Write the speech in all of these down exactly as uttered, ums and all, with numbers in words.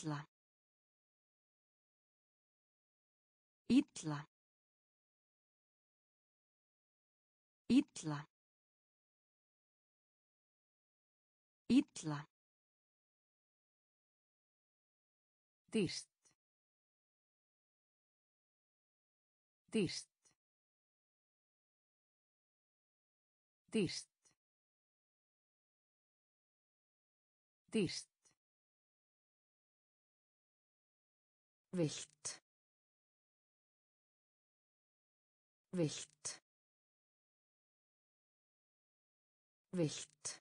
Illa. Illa. Illa. Illa. Dýrt. Dýrt. Dýrt. Dýrt. Vilt. Vilt. Vilt.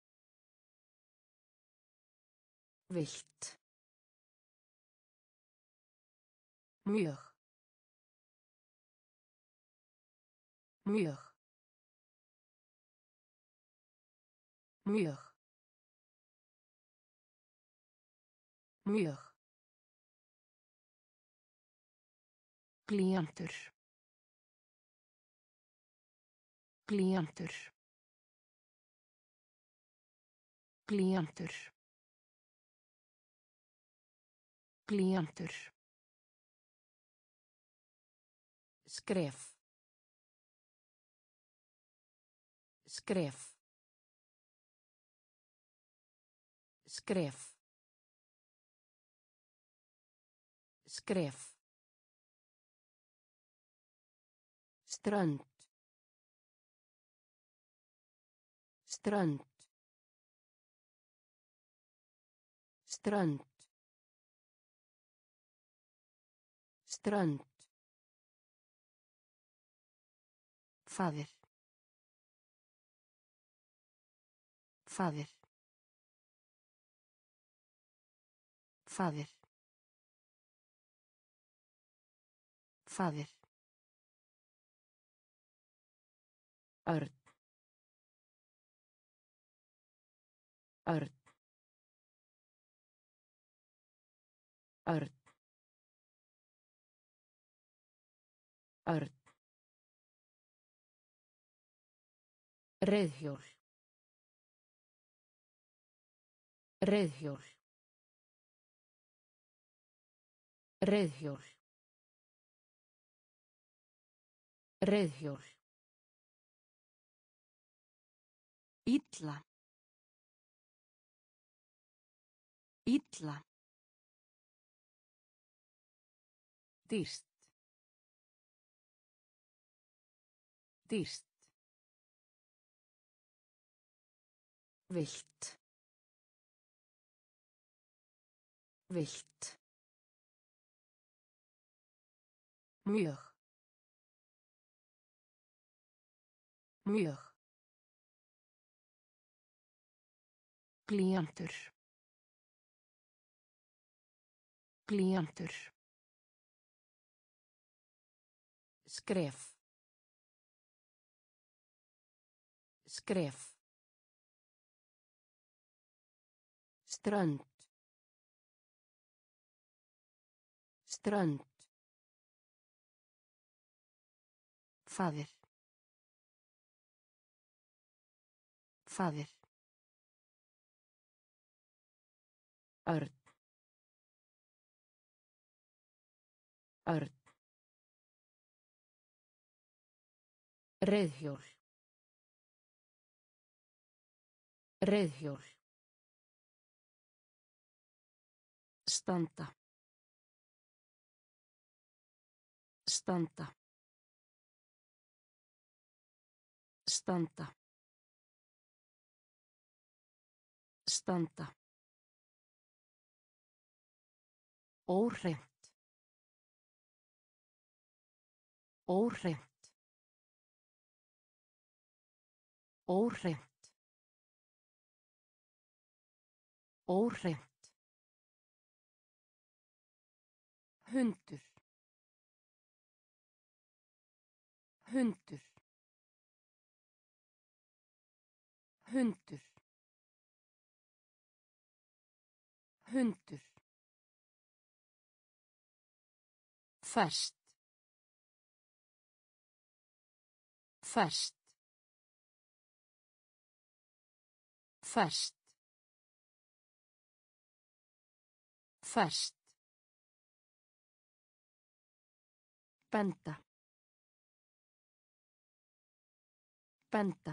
Vilt. Mjög. Mjög. Mjög. Mjög. Glíantur. Glíantur. Glíantur. Glíantur. Skref. Skref. Skref. Skref. Strönd. Strönd. Strönd. Strönd. Faðir. Faðir. Faðir. Faðir. Örn. Örn. Örn. Örn. Reiðhjól. Reiðhjól. Reiðhjól. Reiðhjól. Illa. Illa. Dýrt. Dýrt. Vilt. Vilt. Mjög. Mjög. Glíantur. Glíantur. Skref. Skref. Strönd. Strönd. Faðir. Faðir. Örn. Örn. Reiðhjól. Reiðhjól. Standa. Standa. Standa. Standa. Óhreint. Óhreint. Óhreint. Óhreint. Hundur. Hundur. Hundur. Hundur. Ferskt. Ferskt. Ferskt. Ferskt. Benda. Benda.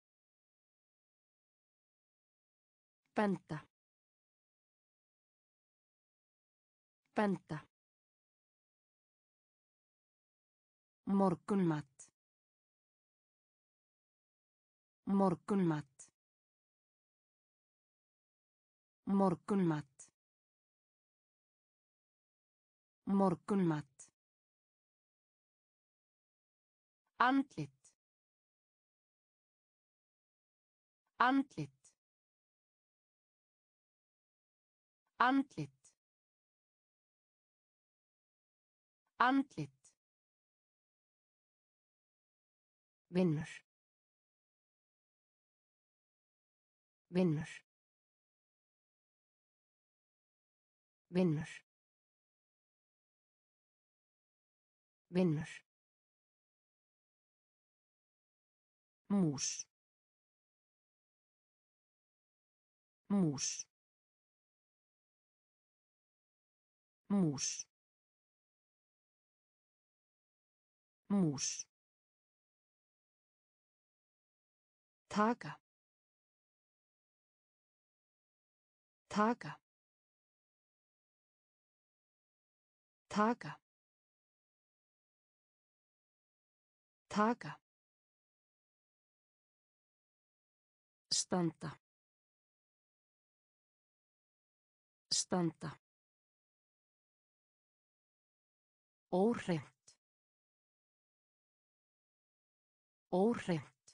Benda. Benda. Morgunmat. Morgunmat. Morgunmat. Morgunmat. Andlit. Andlit. Andlit. Andlit. Vinnur. Vinnur. Vinnur. Vinnur. Mús. Mús. Mús. Mús. Taka. Taka. Taka. Taka. Standa. Standa. Óhreint. Óhreint.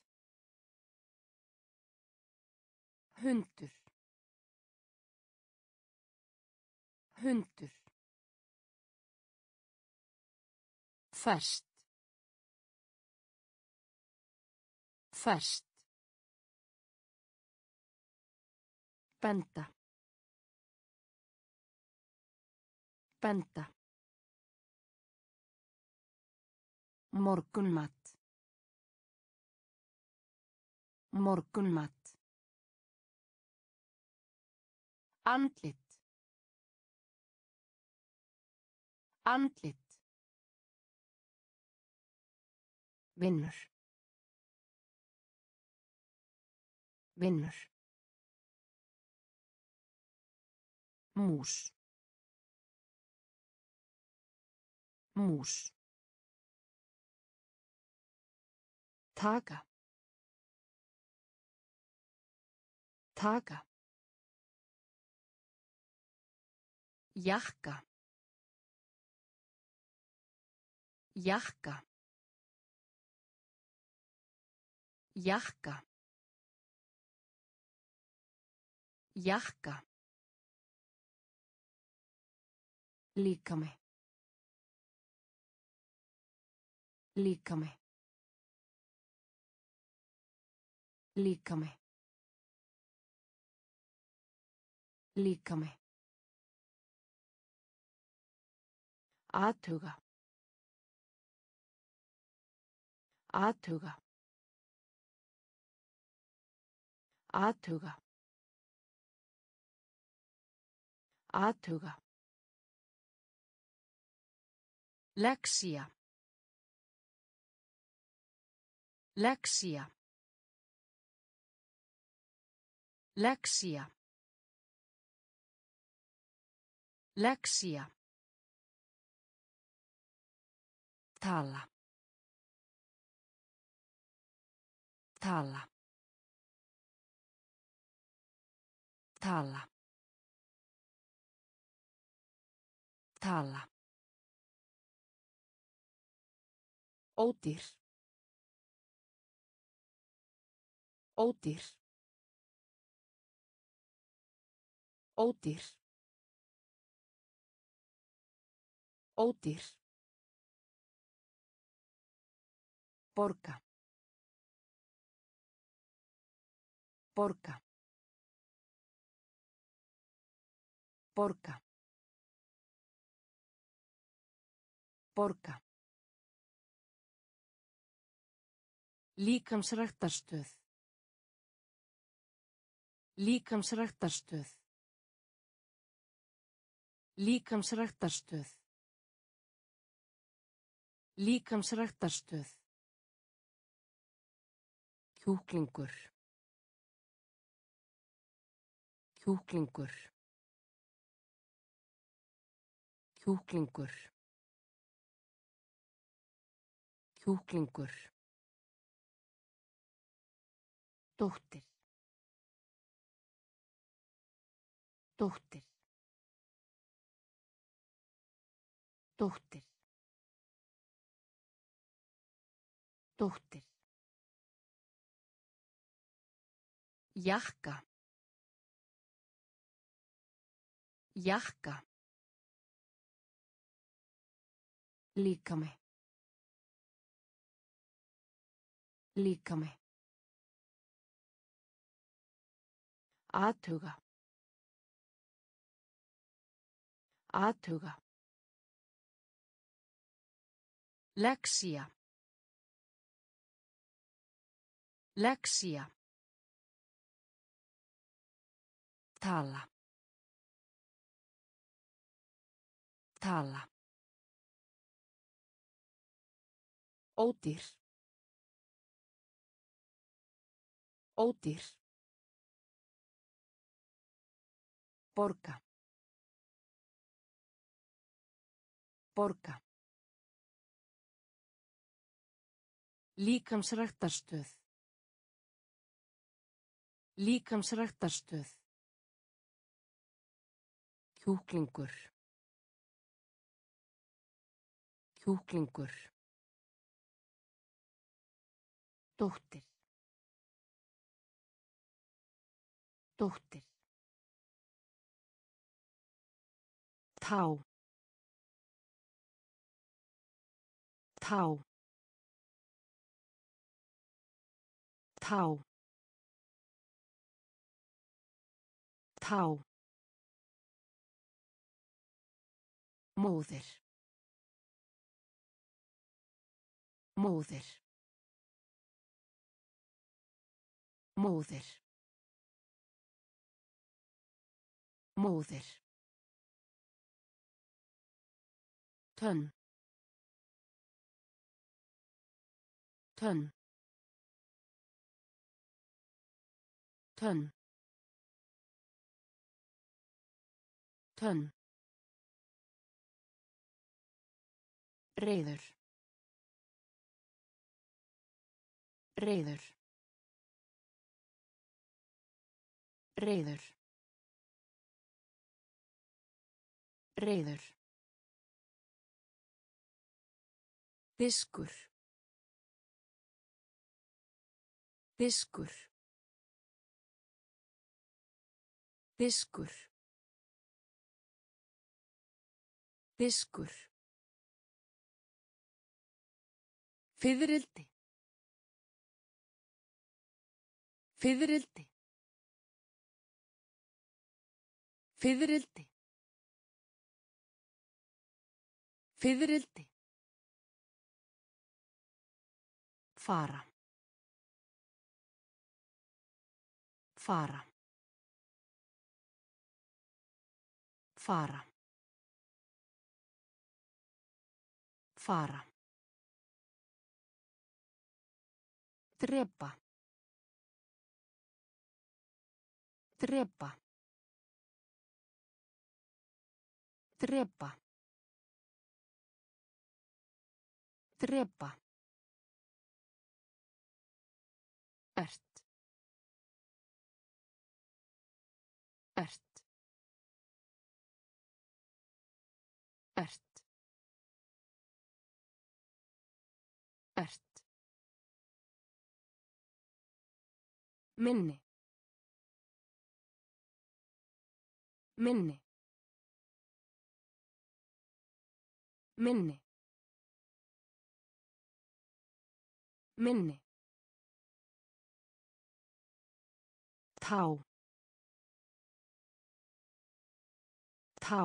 Hundur. Hundur. Ferskt. Ferskt. Benda. Benda. Morgunmat. Morgunmat. Andlit. Andlit. Vinnur. Vinnur. Mús. Mús. Taka. Taka. Jakka. Jakka. Jakka. Jakka. Líkami. Líkami. Líkami. Líkami. Athuga. Athuga. Athuga. Athuga. Lexía. Lexía. Lexía. Lexía. Tala. Tala. Tala. Tala. Ódýr. Ódýr. Ódýr. Ódýr. Borga. Borga. Borga. Borga. Líkamsræktarstöð. Líkamsræktarstöð. Líkamsræktarstöð. Líkamsræktarstöð. Kjúklingur. Kjúklingur. Kjúklingur. Kjúklingur. Dóttir. Dóttir. Dóttir. Dóttir. Jakka. Jakka. Líkami. Líkami. Athuga. Athuga. Lexía. Lexía. Tala. Tala. Ódýr. Ódýr. Borga. Borga. Líkamsræktarstöð. Líkamsræktarstöð. Kjúklingur. Kjúklingur. Dóttir. Dóttir. Tá. Tá. Tá. Tá. Móðir. Móðir. Móðir. Móðir. Tönn. Tönn. Tönn. Tönn. Reiður. Reiður. Reiður. Reiður. Diskur. Diskur. Diskur. Diskur. Fiðrildi. Fiðrildi. Fiðrildi. Fiðrildi. Fara. Fara. Fara. Fara. Drepa. Drepa. Drepa. Drepa. Ert. Ert. Ert. Ert. Minni. Minni. Minni. Minni. Tá. Tá.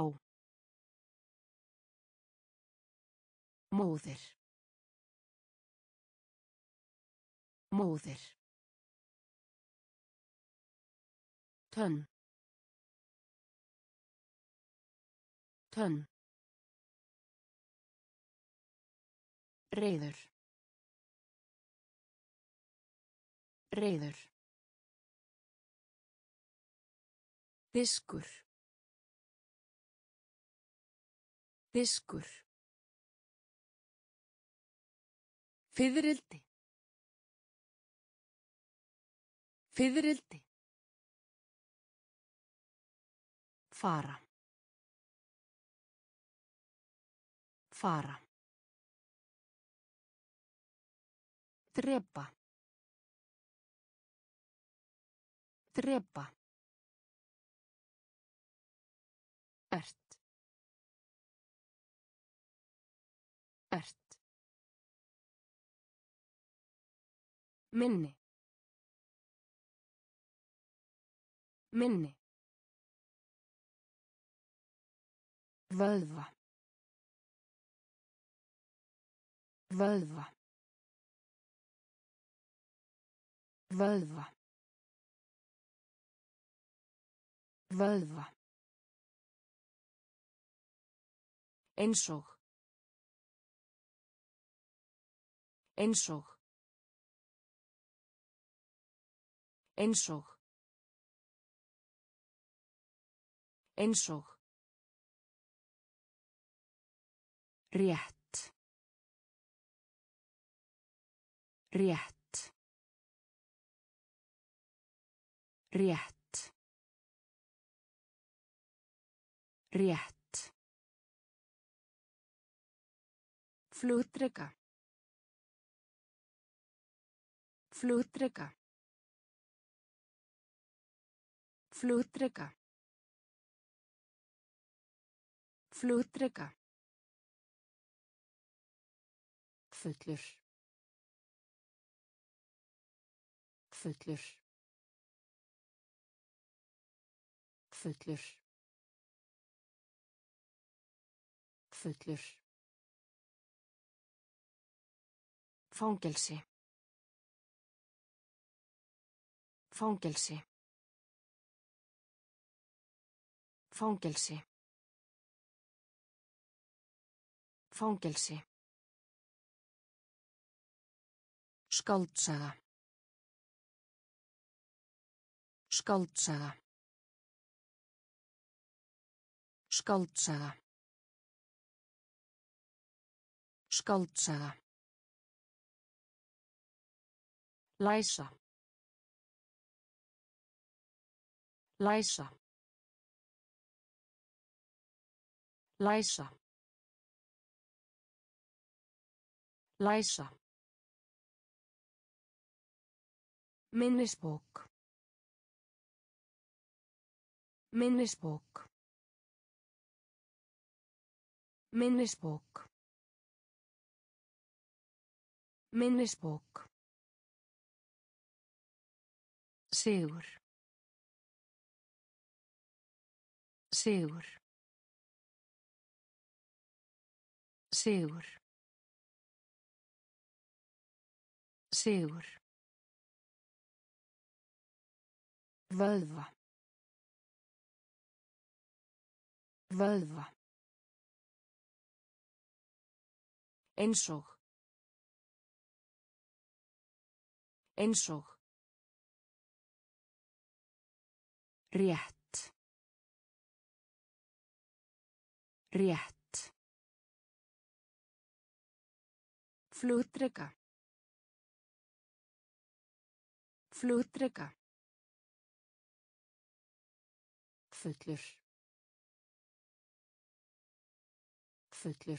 Móðir. Móðir. Tönn. Tönn. Reiður. Reiður. Diskur. Diskur. Fiðrildi. Fiðrildi. Fara. Fara. Drepa. Drepa. Ert. Ert. Minni. Minni. Vöðva. Vöðva. Vöðva. Vöðva. Einsog. Einsog. Einsog. Einsog. Rétt. Rétt. Rétt. Rétt. Flugdreka. Flugdreka. Flugdreka. Flugdreka. Fullur. Fullur. Fullur. Fullur. Fangelsi. Fangelsi. Fangelsi. Fangelsi. Skáldsaga. Skáldsaga. Skáldsaga. Skáldsaga. Læsa. Læsa. Læsa. Læsa. Minnisbók. Minnisbók. Minnisbók. Minnisbók. Sigur. Sigur. Sigur. Sigur. Vöðva. Vöðva. Einsog. Einsog. Rétt. Rétt. Flugdreka. Flugdreka. Fullur. Fullur.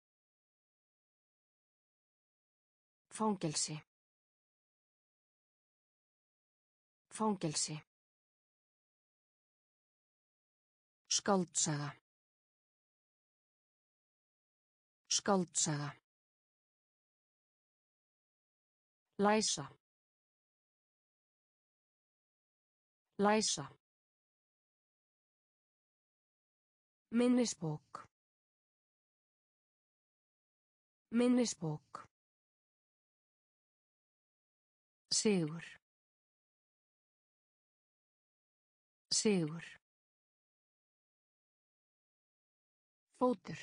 Fangelsi. Fangelsi. Skáldsaga. Skáldsaga. Læsa. Læsa. Minnisbók. Minnisbók. Sigur. Sigur. Fótur.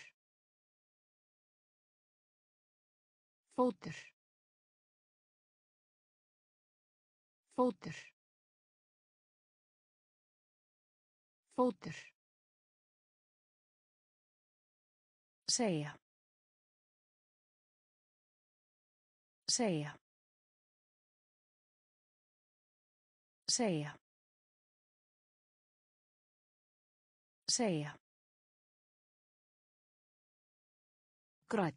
Fótur. Fótur. Fótur. Segja. Segja. Segja. Segja. Grænn.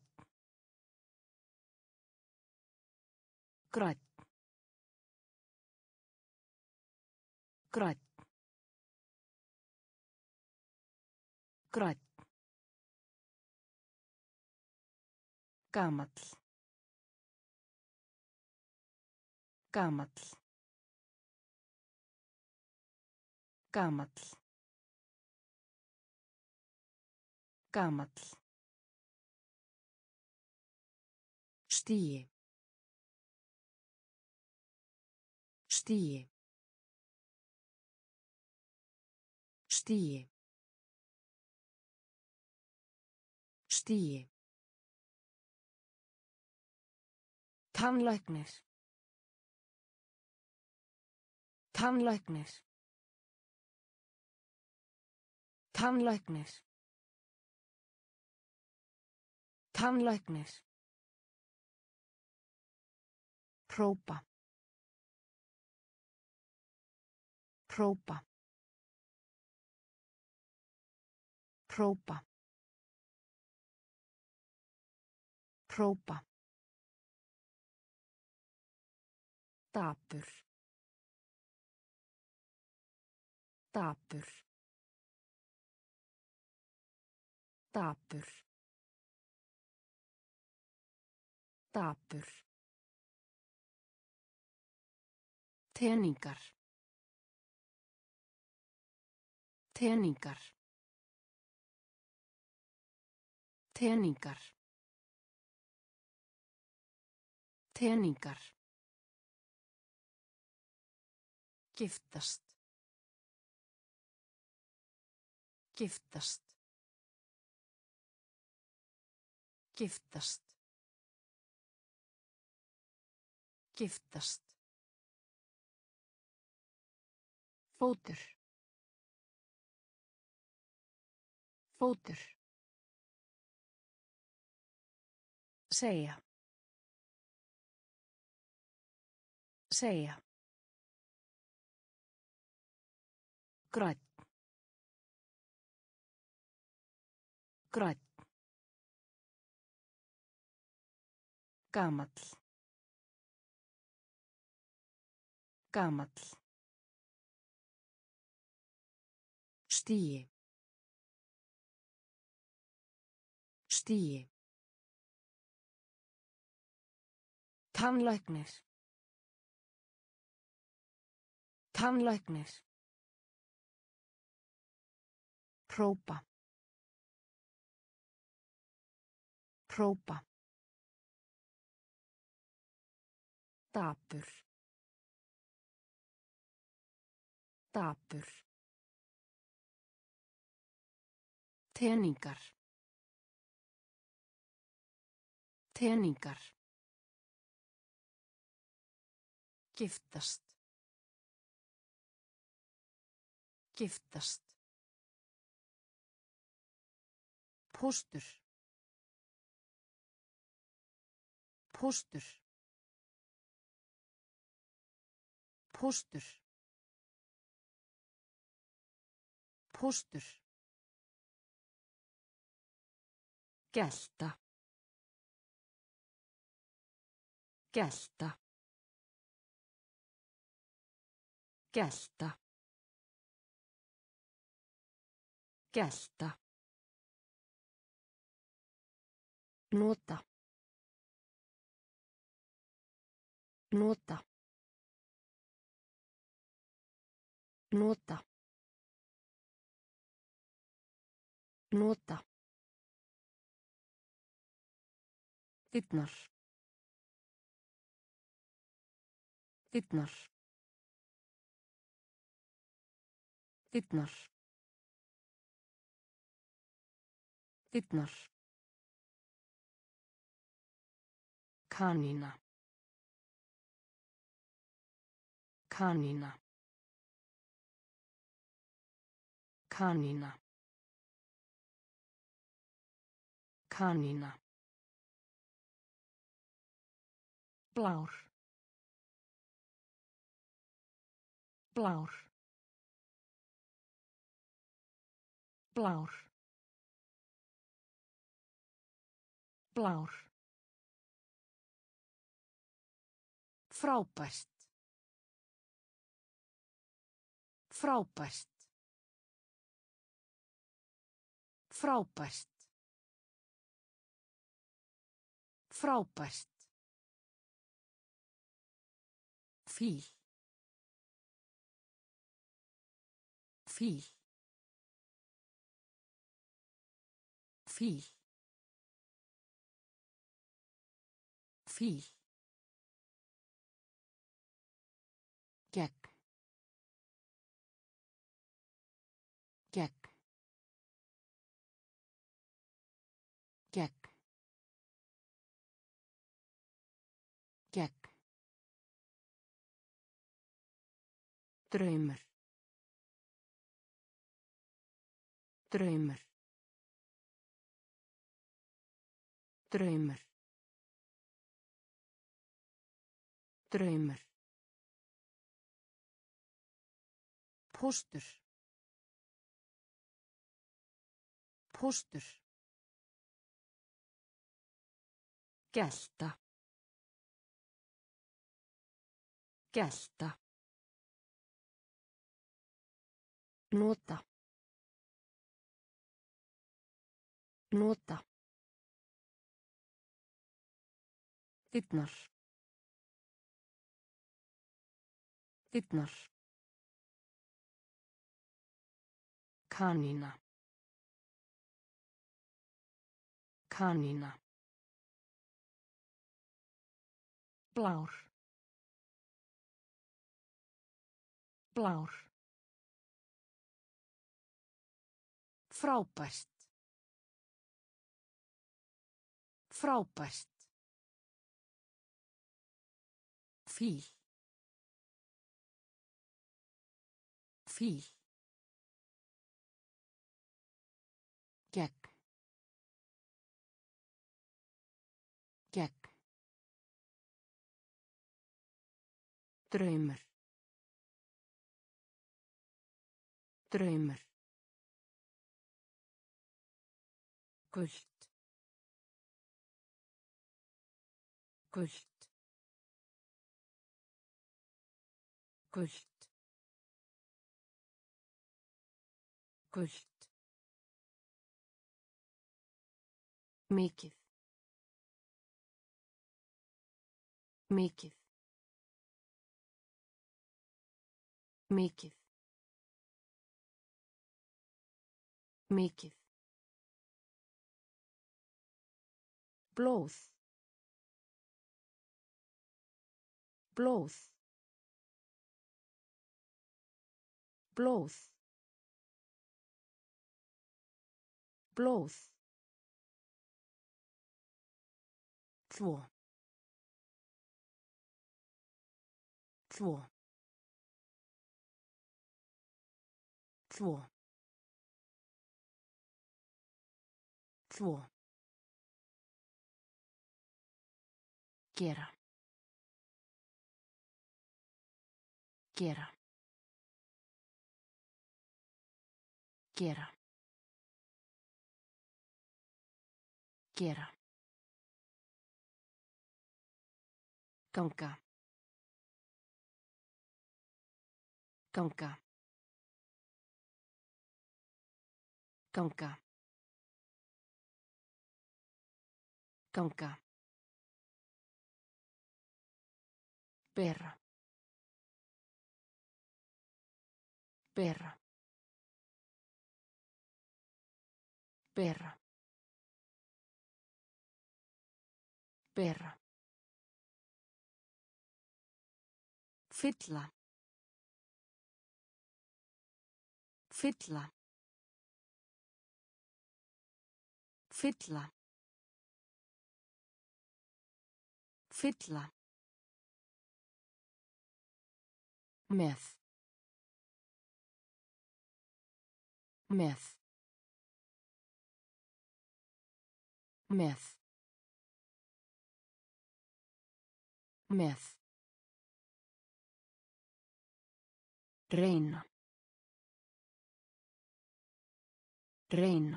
Grænn. Grænn. Grænn. Gamall. Gamall. Gamall. Gamall. Stigi. Stigi. Stigi. Stigi. Tannlæknir. Tannlæknir. Tannlæknir. Tannlæknir. Hrópa. Hrópa. Hrópa. Hrópa. Dapur. Dapur. Dapur. Dapur. Teningar. Teningar. Teningar. Teningar. Giftast. Giftast. Giftast. Giftast. Fótur. Fótur. Segja. Segja. Grænn. Grænn. Gamall. Gamall. Stigi. Stigi. Tannlæknir. Tannlæknir. Hrópa. Hrópa. Dapur. Dapur. Teningar. Teningar. Giftast. Giftast. Póstur. Póstur. Póstur. Póstur. Gelta. Gelta. Gelta. Gelta. Nota. Nota. Nota. Nota. Dyrnar. Dyrnar. Dyrnar. Dyrnar. Kanína. Kanína. Kanína. Kanína. Blár. Blár. Blár. Blár. Frábært. Frábært. Frábært. Frábært. Fíl. Fíl. Fíl. Fíl. Gegn. Gegn. Gegn. Gegn. Draumur. Draumur. Draumur. Draumur. Póstur. Póstur. Gelta. Gelta. Nota. Nota. Dyrnar. Dyrnar. Kanína. Kanína. Blár. Blár. Frábært. Frábært. Fíl. Fíl. Gegn. Gegn. Draumur. Draumur. Gult. Gult. Gult. Gult. Mikið. Mikið. Mikið. Mikið. Blóð. Blóð. Blóð. Blóð. Þvo. Þvo. Þvo. Þvo. Gera. Gera. Gera. Gera. Ganga. Ganga. Ganga. Ganga. Bera. Bera. Bera. Bera. Fylla. Fylla. Fylla. Fylla. Með. Með. Með. Með. Reyna. Reyna.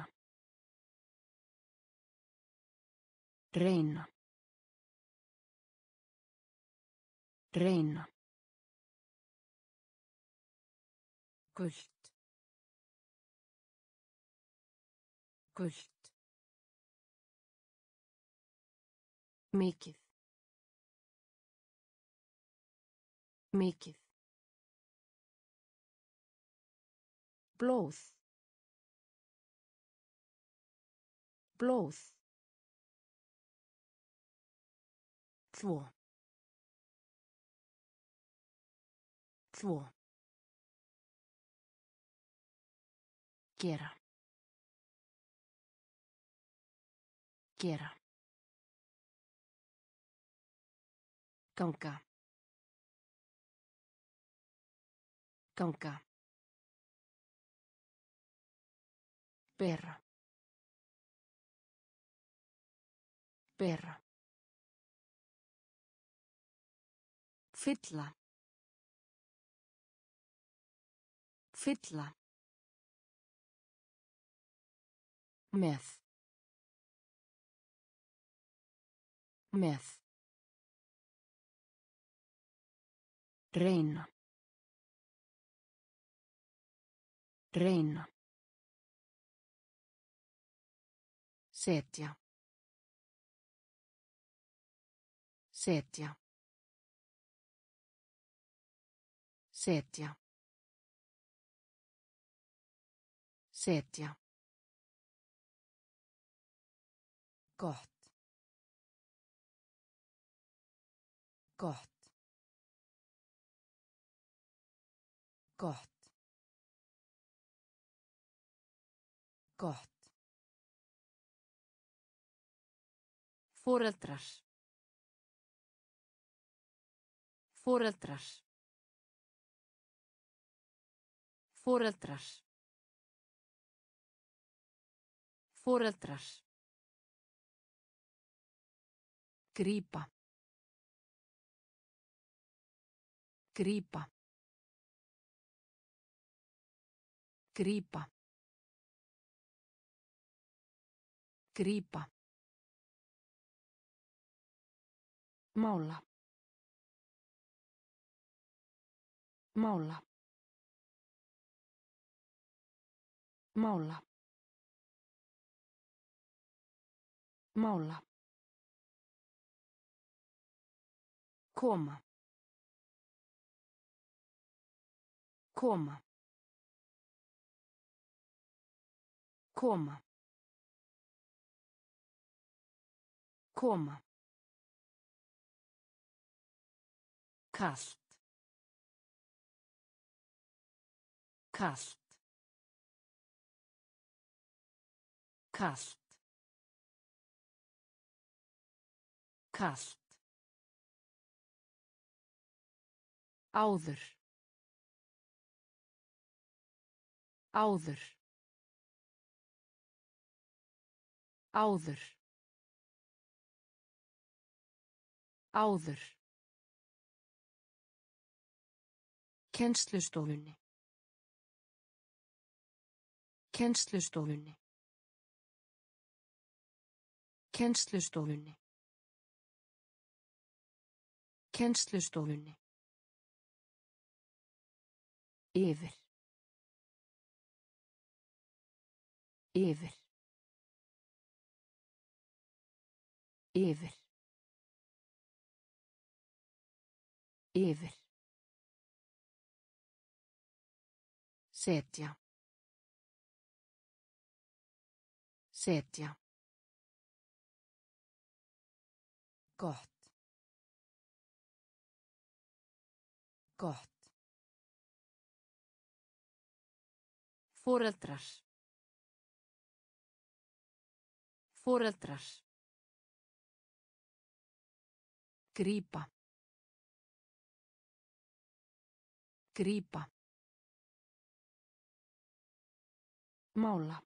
Reyna. Reyna. Gult. Gult. Mikið. Mikið. Blóð. Blóð. Þvo. Þvo. Gera. Gera. Ganga. Ganga. Bera. Bera. Fylla. Fylla. Með. Með. Reyna. Reyna. Setja. Setja. Setja. Setja. Gott. Gott. Gott. Gott. Foreldrar. Foreldrar. Foreldrar. Foreldrar. Grípa. Grípa. Grípa. Grípa. Mála. Mála. Mála. Mála. Koma. Koma. Koma. Koma. Kalt. Kalt. Kalt. Kalt. Áður. Áður. Áður. Áður. Kennslustofunni. Kennslustofunni. Kennslustofunni. Kennslustofunni. Yfir. Yfir. Yfir. Yfir. Setja. Setja. Gott. Gott. Foreldrar. Foreldrar. Grípa. Grípa. Mála.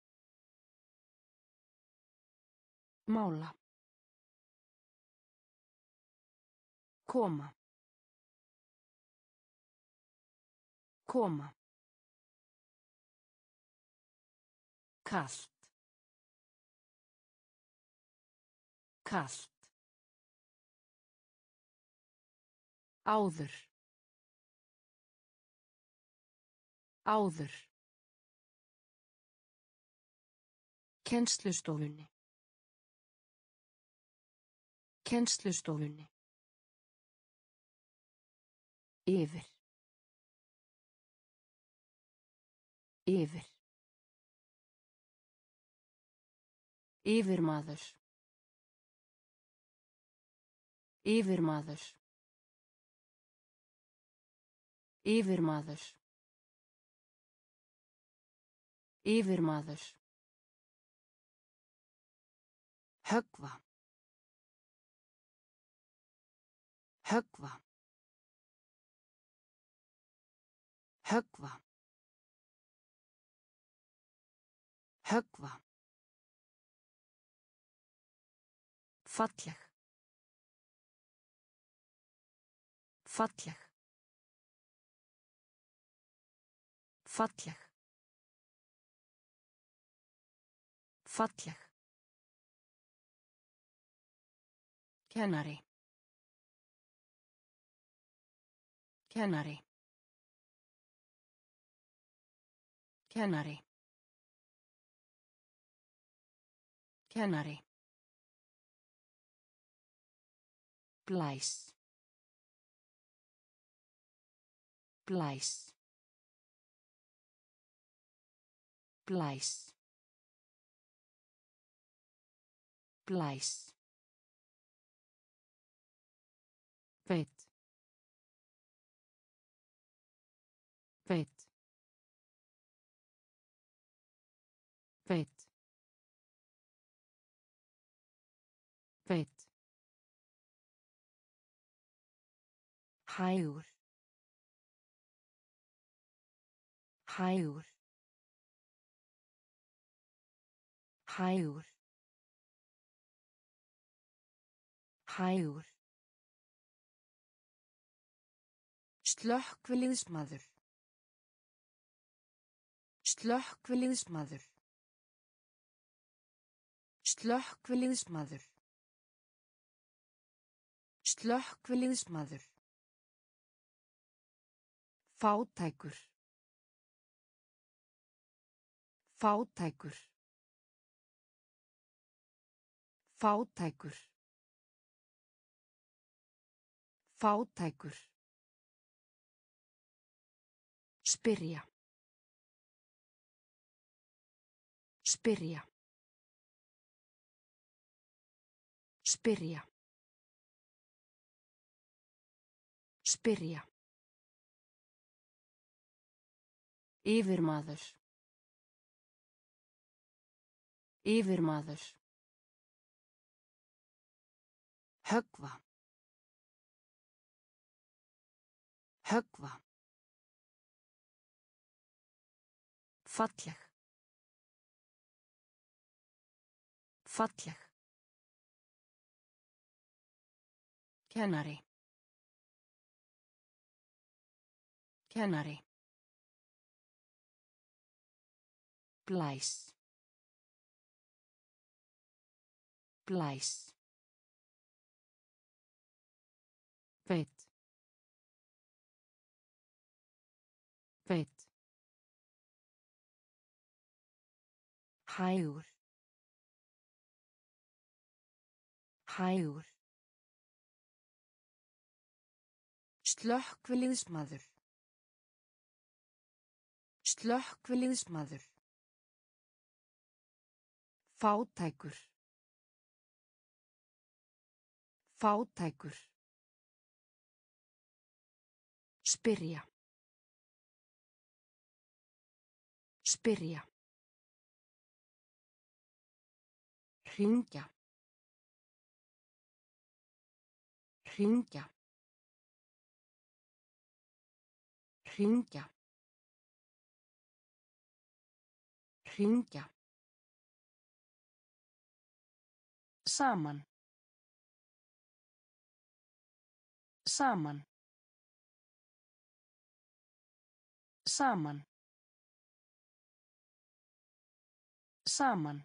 Mála. Koma. Koma. Kalt. Kalt. Áður. Áður. Kennslustofunni. Kennslustofunni. Yfir. Yfir. Yfirmaður. Yfirmaður. Yfirmaður. Yfirmaður. Höggva. Höggva. Höggva. Höggva. Falleg. Falleg. Falleg. Falleg. Kennari. Kennari. Kennari. Kennari. Blæs. Blæs. Blæs. Blæs. Beit. Beit. Beit. Beit. Hægur. Hægur. Hægur. Hægur. Slökkviliðsmaður. Slökkviliðsmaður. Slökkviliðsmaður. Slökkviliðsmaður. Fátækur. Fátækur. Fátækur. Fátækur. Spyrja. Spyrja. Spyrja. Spyrja. Yfirmaður. Yfirmaður. Höggva. Höggva. Falleg. Falleg. Kennari. Kennari. Blæs. Blæs. Beit. Beit. Hægur. Hægur. Slökkviliðsmaður. Slökkviliðsmaður. Fátækur. Fátækur. Spyrja. Spyrja. Hringja. Hringja. Hringja. Hringja. Saman. Saman. Saman. Saman.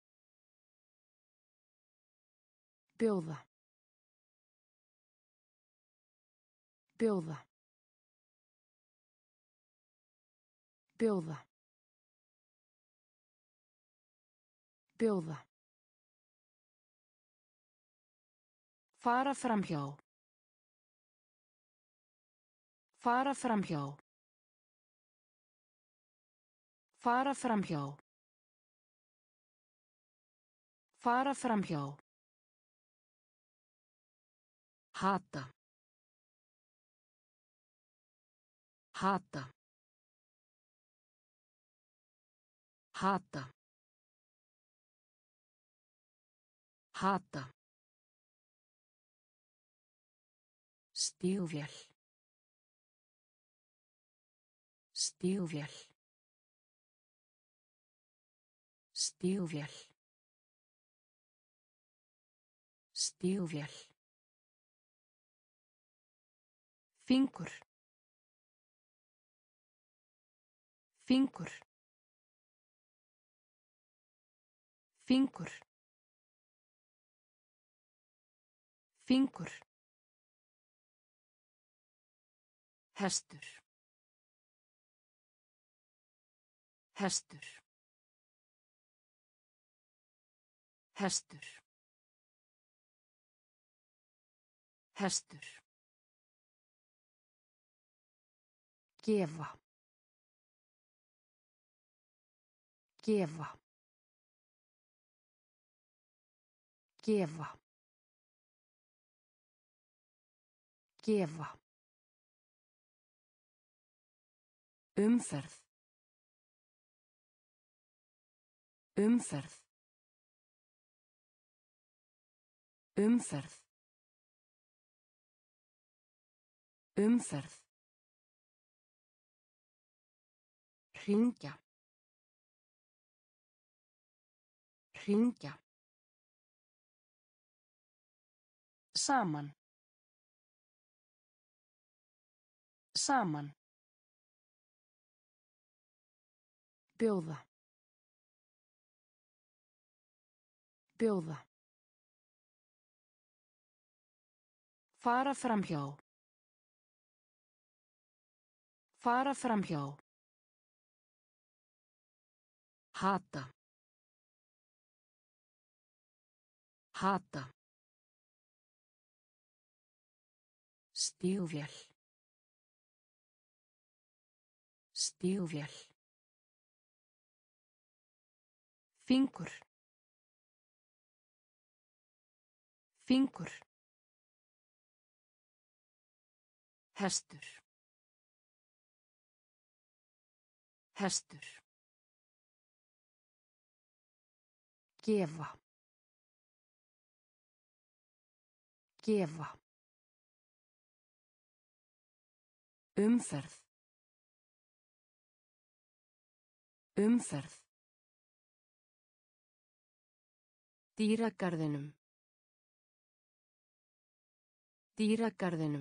Bjóða. Bjóða. Bjóða. Bjóða. Fara framhjá. Fara framhjá. Fara framhjá. Fara framhjá. Hata. Hata. Hata. Hata. Stígvél. Stígvél. Stígvél. Stígvél. Fingur. Fingur. Fingur. Fingur. Hestur. Hestur. Hestur. Hestur. Gefa. Gefa. Gefa. Gefa. Umferð. Umferð. Umferð. Umferð. Hringja. Hringja. Saman. Saman. Bjóða. Bjóða. Fara framhjá. Fara framhjá. Hata. Hata. Stígvél. Stígvél. Fingur. Fingur. Hestur. Hestur. Gefa. Gefa. Umferð. Umferð. Dýragarðinum. Dýragarðinum.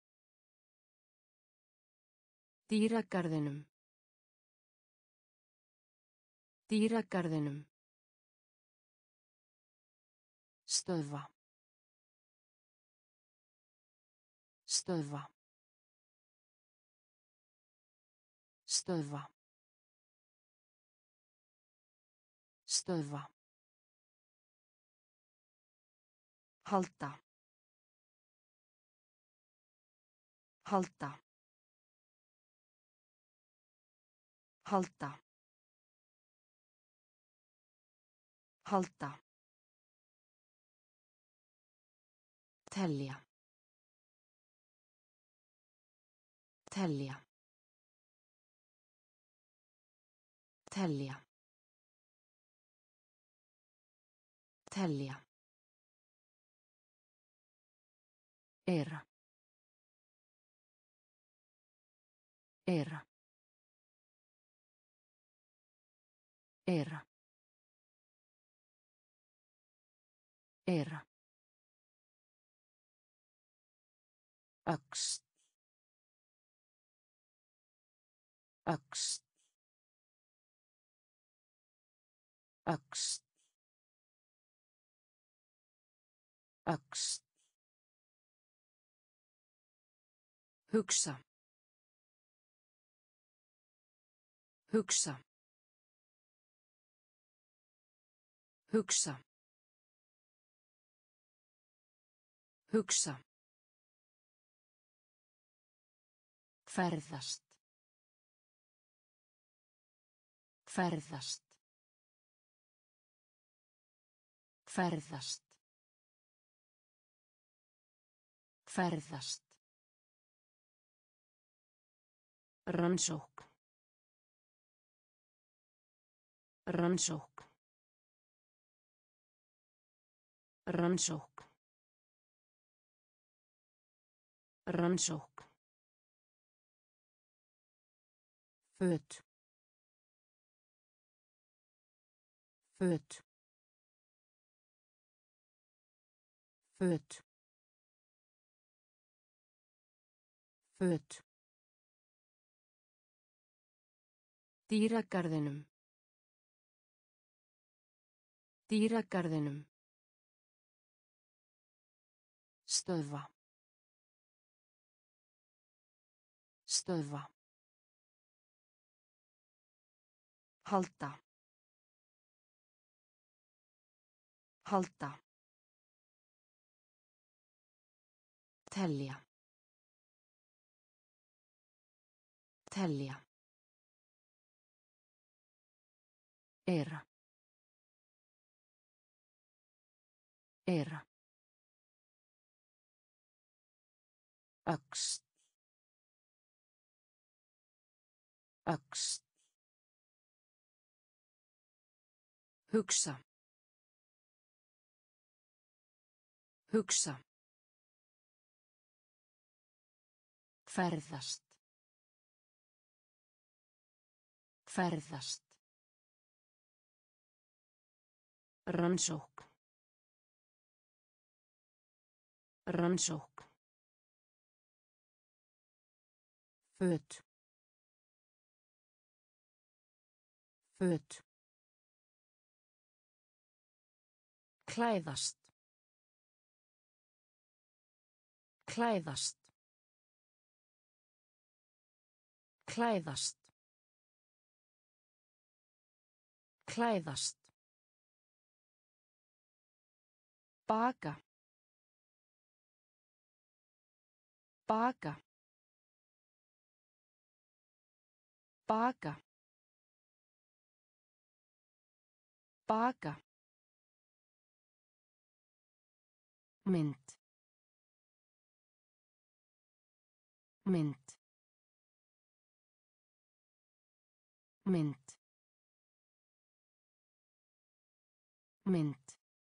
Dýragarðinum. Dýragarðinum. Stöðva. Stöðva. Stöðva. Stöðva. Halda. Halda. Halda. Halda. Telja. Telja. Telja. Telja. Eyra. Eyra. Eyra. Eyra. Öxt. Öxt. Öxt. Öxt. Hugsa. Hugsa. Hugsa. Hugsa. Ferðast. Ferðast. Ferðast. Ferðast. Rannsókn. Rannsókn. Rannsókn. Rannsókn. Föt. Föt. Föt. Föt. Dýragarðinum. Dýragarðinum. Stöðva. Stöðva. Halda. Halda. Telja. Telja. Eyra. Eyra. Öxt. Öxt. Hugsa. Hugsa. Ferðast. Ferðast. Rannsókn. Rannsókn. Föt. Föt. Klæðast. Klæðast. Klæðast. Klæðast. Baka. Baka. Baka. Baka. Mynd. Mynd. Mynd. Mynd.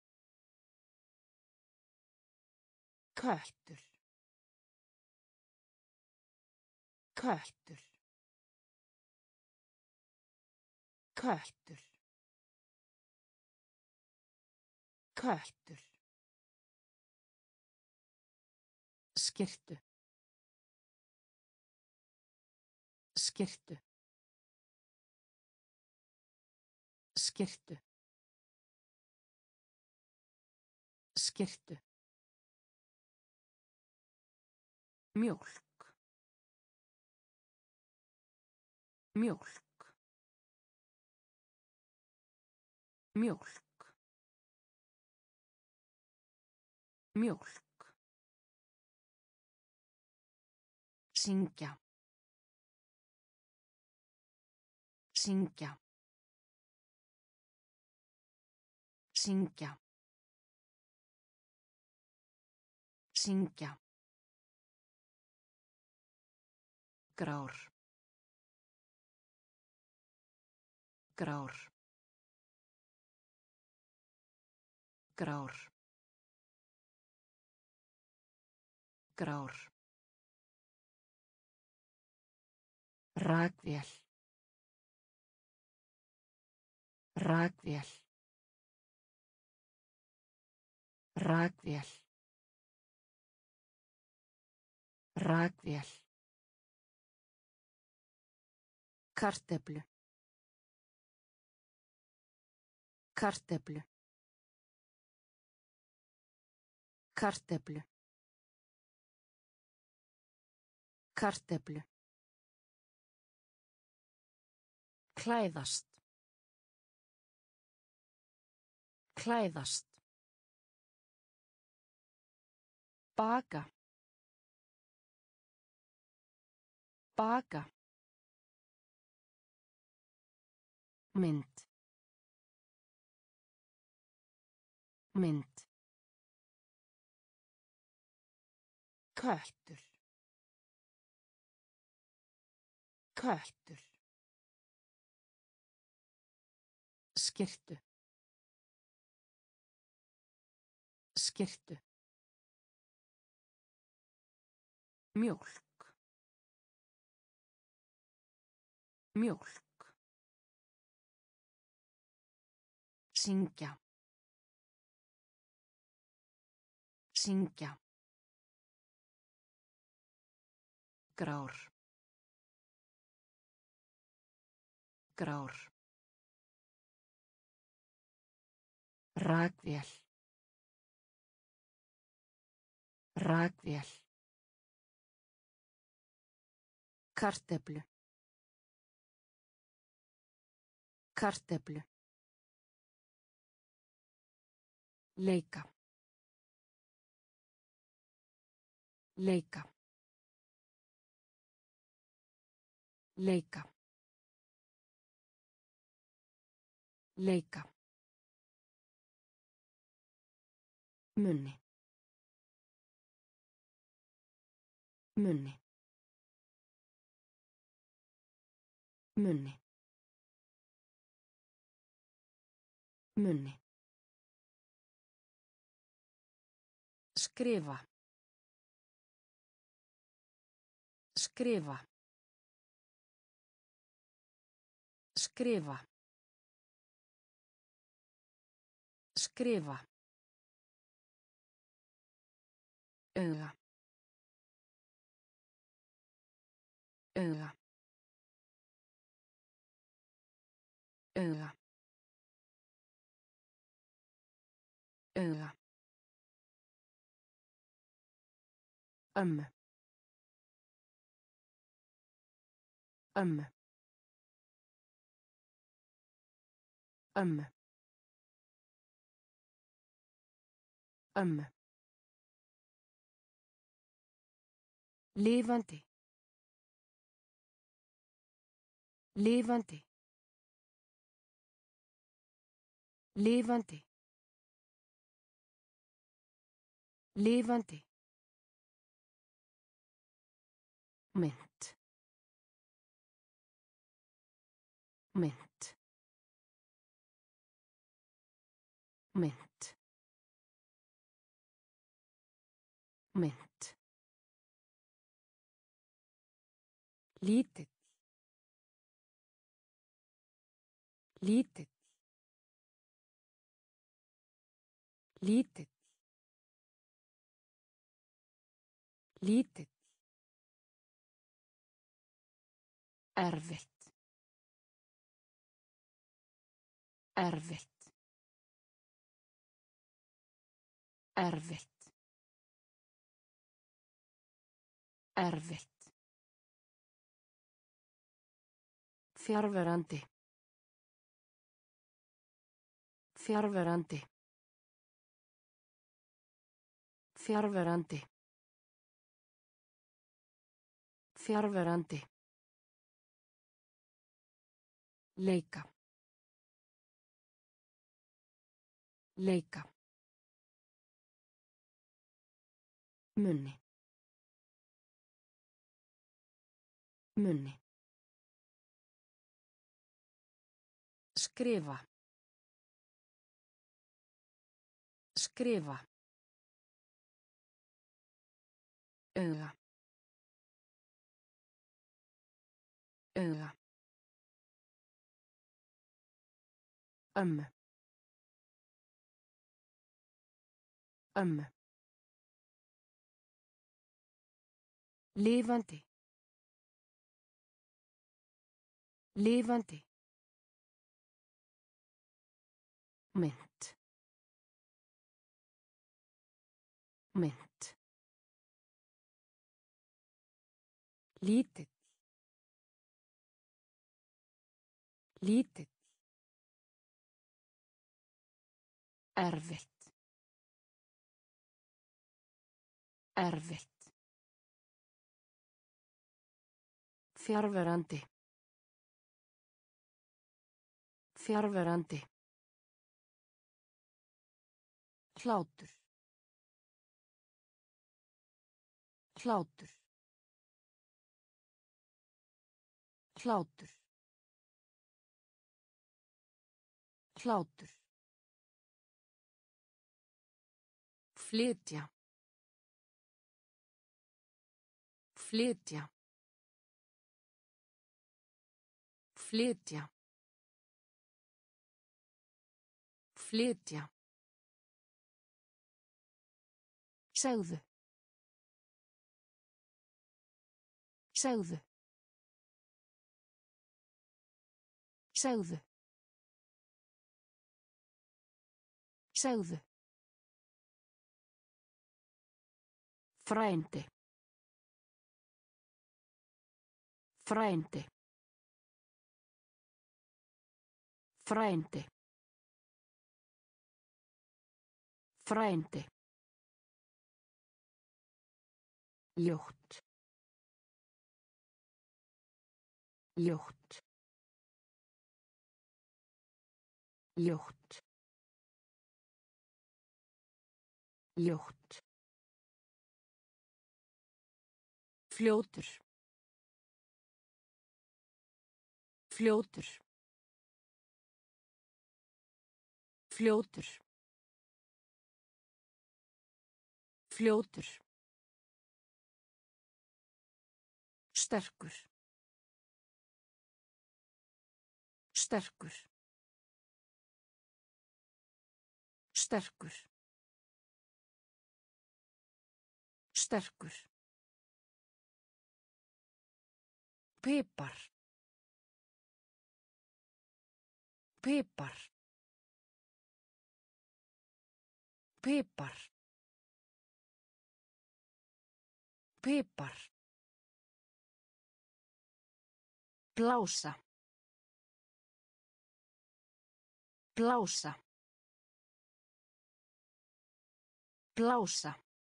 Köttur. Köttur. Köttur. Köttur. Skyrtu. Skyrtu. Skyrtu. Skyrtu. Mjólk. Mjólk. Mjólk. Mjólk. Syngja. Syngja. Syngja. Syngja. Grár. Grár. Grár. Grár. Rakvél. Rakvél. Rakvél. Rakvél. Kartöflu. Kartöflu. Kartöflu. Kartöflu. Klæðast. Klæðast. Baka. Baka. Mynd. Mynd. Köttur. Köttur. Skyrtu. Skyrtu. Mjólk. Mjólk. Syngja. Syngja. Grár. Grár. Rakvél. Rakvél. Kartöflu. Kartöflu. Leika. Leika. Leika. Leika. Munni. Munni. Munni. Munni. Skrifa. Skrifa. Skrifa. Skrifa. Auga. Auga. Auga. Auga. Ömmu. Ömmu. Ömmu. Ömmu. Lifandi. Lifandi. Lifandi. Lifandi. Mynd. Mynd. Mynd. Mynd. Lítill. Lítill. Lítill. Lítill. Erfitt. Erfitt. Erfitt. Erfitt. Fjarverandi. Fjarverandi. Fjarverandi. Fjarverandi. Leika. Leika. Munni. Munni. Skrifa. Skrifa. Auga. Auga. Ömmu. Ömmu. Lifandi. Lifandi. Mynd. Mynd. Lítill. Lítill. Erfitt. Erfitt. Fjarverandi. Fjarverandi. Hlátur. Hlátur. Hlátur. Hlátur. Flytja. Flytja. Flytja. Flytja. Segðu. Segðu. Segðu. Segðu. Frændi. Frændi. Frændi. Frændi. Ljótt. Ljótt. Ljótt. Ljótt. Fljótur. Fljótur. Fljótur. Fljótur. Sterkur. Sterkur. Sterkur. Sterkur. Pipar. Pipar. Pipar. Pipar. Blása. Blása. Blása.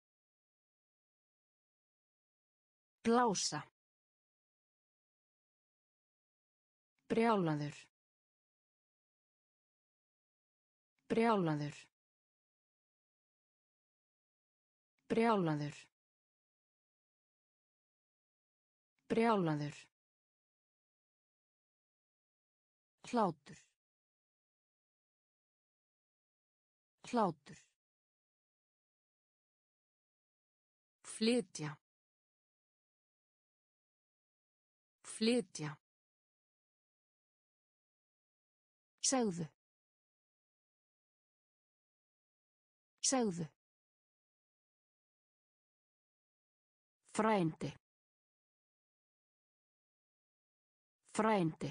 Blása. Brjálaður. Brjálaður. Brjálaður. Brjálaður. Hlátur. Hlátur. Flytja. Flytja. Segðu. Segðu. Frændi. Frændi.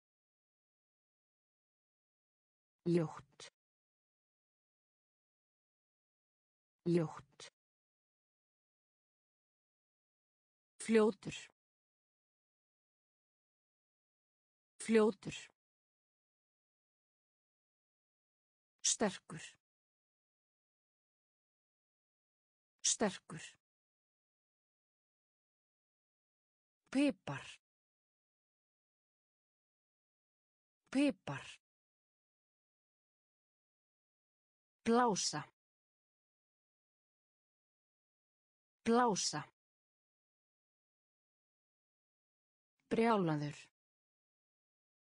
Ljótt. Ljótt. Fljótur. Fljótur. Sterkur. Sterkur. Pipar. Pipar. Blása. Blása. Brjálaður.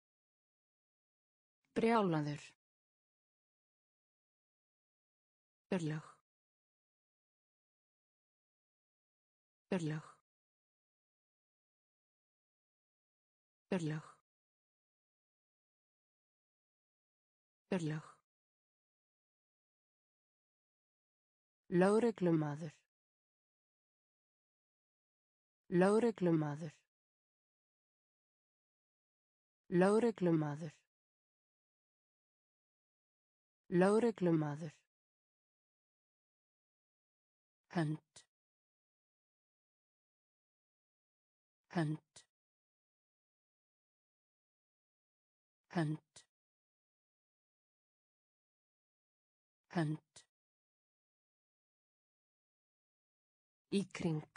Brjálaður. Örlög. Örlög. Örlög. Örlög. Lögreglumaður. Lögreglumaður. Lögreglumaður. Lögreglumaður. Hönd. Hönd. Hönd. Hönd. Í kring.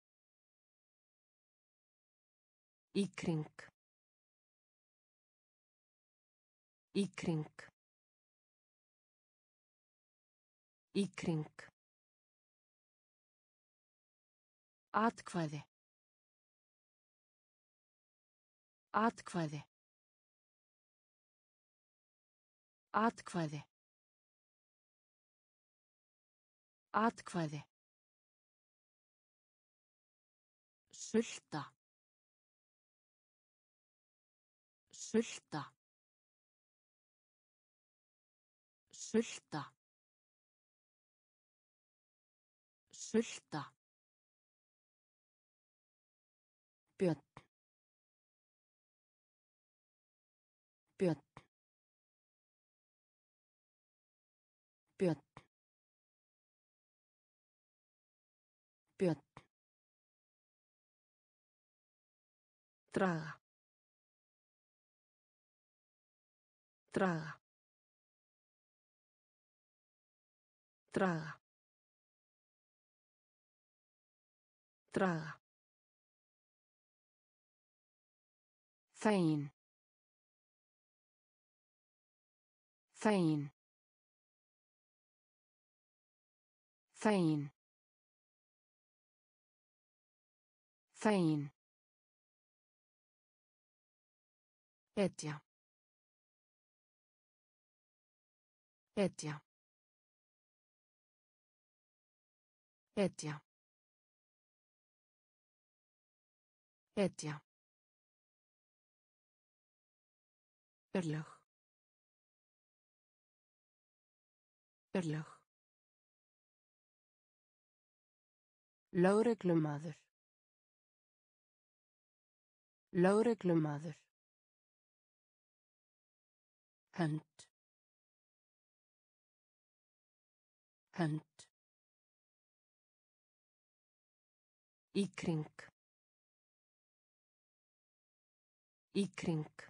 Í kring. Í kring. Í kring. Atkvæði. Atkvæði. Atkvæði. Atkvæði. Sulta. Sulta. Sulta. Sulta. Björn. Björn. Björn. Björn. Draga. Draga. Draga. Draga. Þegin. Þegin. Þegin. Þegin. Etja. Etja. Etja. Etja. Örlög. Örlög. Lögreglumaður. Lögreglumaður. Hönd. Hönd. Í kring. Í kring.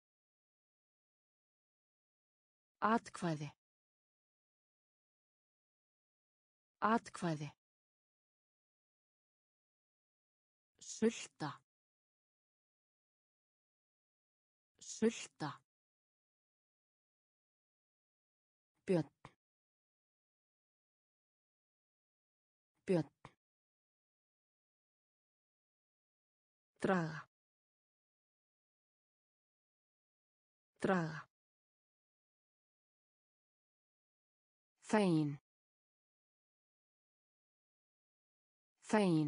Atkvæði. Atkvæði. Sulta. Sulta. Björn. Björn. Draga. Draga. Þegin. Þegin.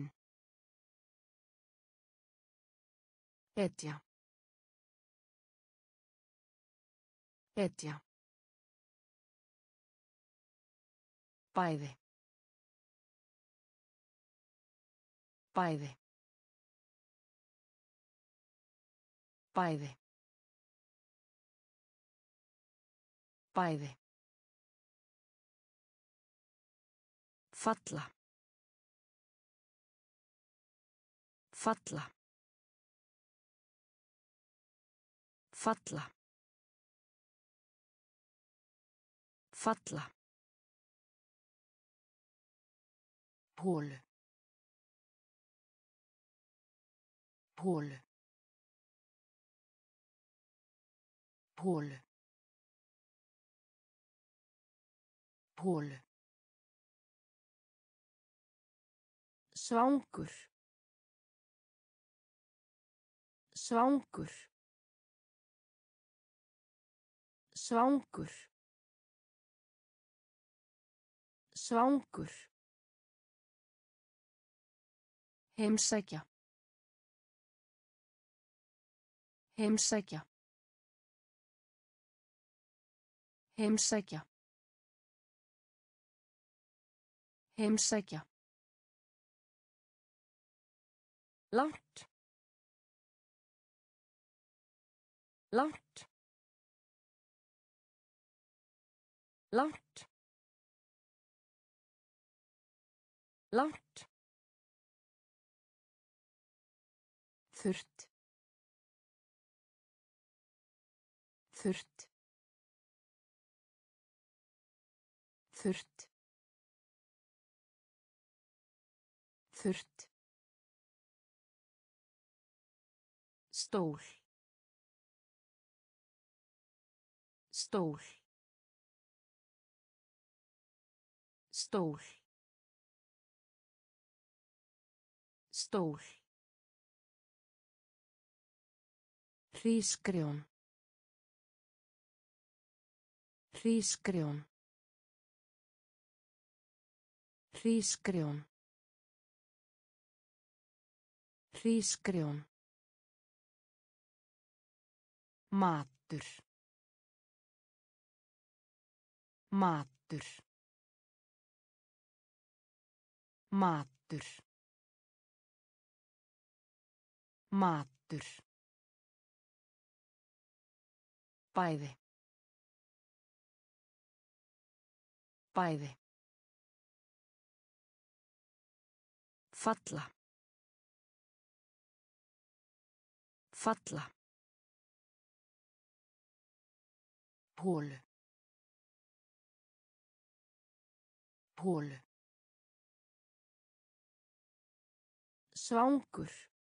Etja. Etja. Bæði. Bæði. Bæði. Bæði. Falla. Falla. Falla. Falla. Holu. Holu. Holu. Holu. Svangur. Svangur. Svangur. Svangur. Heimsækja. Heimsækja. Heimsækja. Heimsækja. Langt. Langt. Langt. Langt. Þurrt. Þurrt. Þurrt. Þurrt. Stól. Stól. Stól. Stól. Hrísgrjón. Hrísgrjón. Hrísgrjón. Hrísgrjón. Matur. Matur. Matur. Matur. Bæði. Bæði. Falla. Falla. Holu. Holu. Svangur.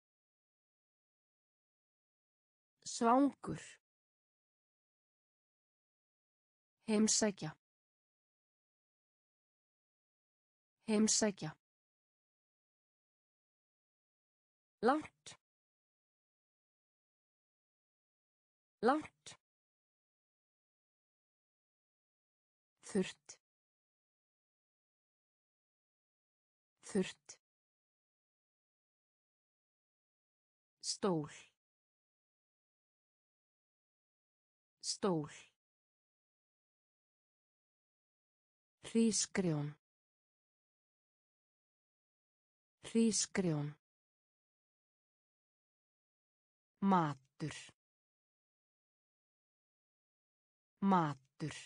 Svangur. Heimsækja. Heimsækja. Langt. Langt. Þurrt. Þurrt. Stól. Stól. Hrísgrjón. Hrísgrjón. Matur. Matur.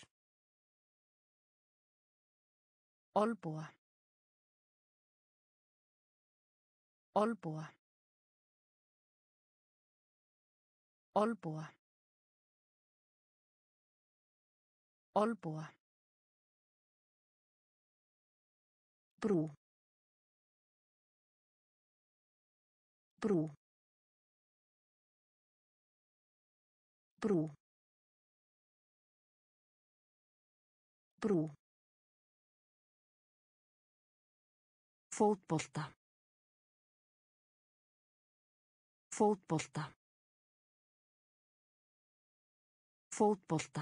Olbúa. Olbúa. Olbúa. Olbúa. Brú. Brú. Brú. Brú. Fótbolta. Fótbolta. Fótbolta.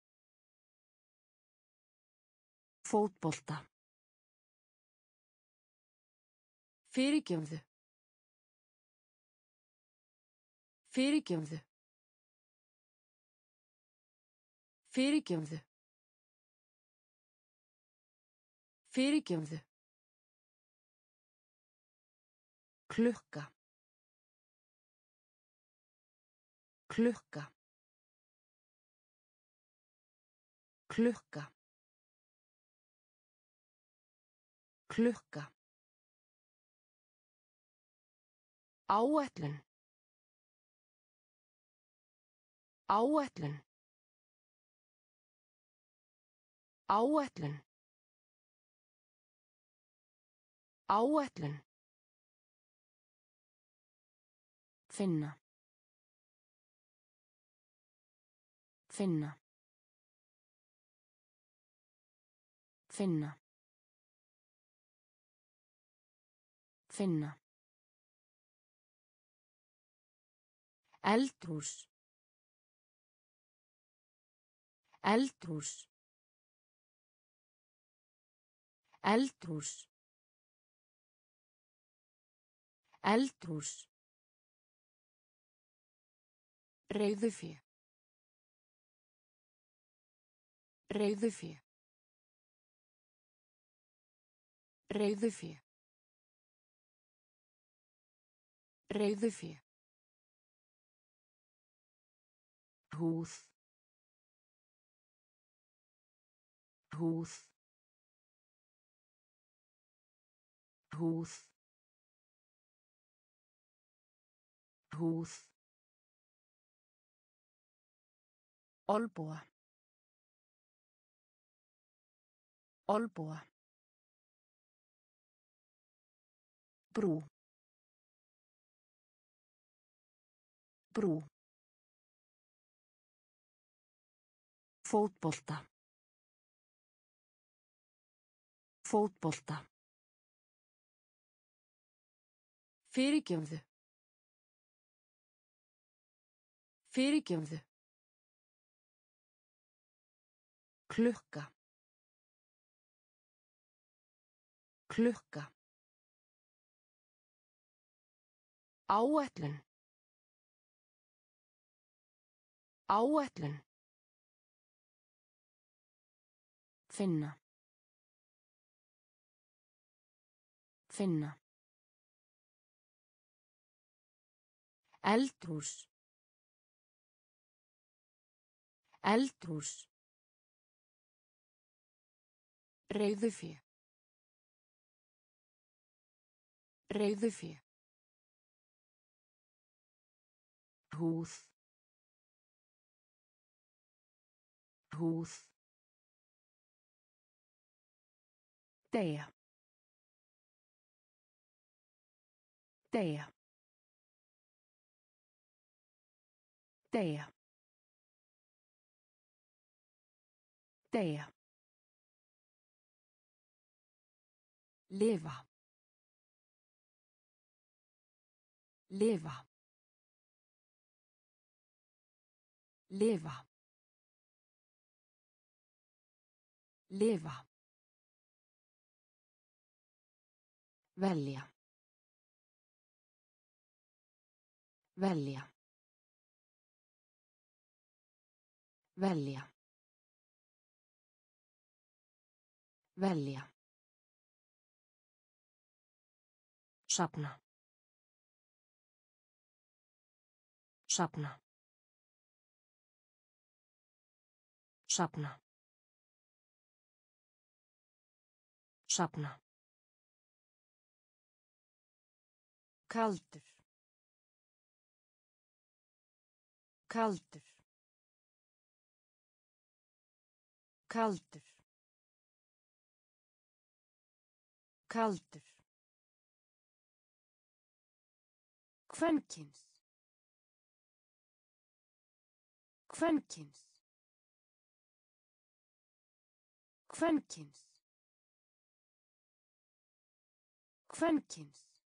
Fótbolta. Fyrirgefðu. Fyrirgefðu. Fyrirgefðu. Fyrirgefðu. Klukka. Klukka. Klukka. Klukka. Áætlun. Áætlun. Áætlun. Áætlun. Finna. Finna. Finna. Finna. Eldhús. Eldhús. Eldhús. Eldhús. Reiðufé. Reiðufé. Reiðufé. Reiðufé. Húð. Húð. Húð. Húð. Olnboga. Olnboga. Brú. Brú. Fótbolta. Fótbolta. Fyrirgefðu. Fyrirgefðu. Klukka. Klukka. Áætlun. Áætlun. Finna. Finna. Eldhús. Eldhús. Reiðufé. Reiðufé. Húð. Húð. Deyja. Deyja. Deyja. Deyja. Lifa. Lifa. Lifa. Lifa. Velja. Velja. Velja. Velja. Safna. Safna. Safna. Safna. Kaldur. Kaldur. Kaldur. Kaldur. Kvenkins. Kvenkins. Kvenkins. Kvenkins.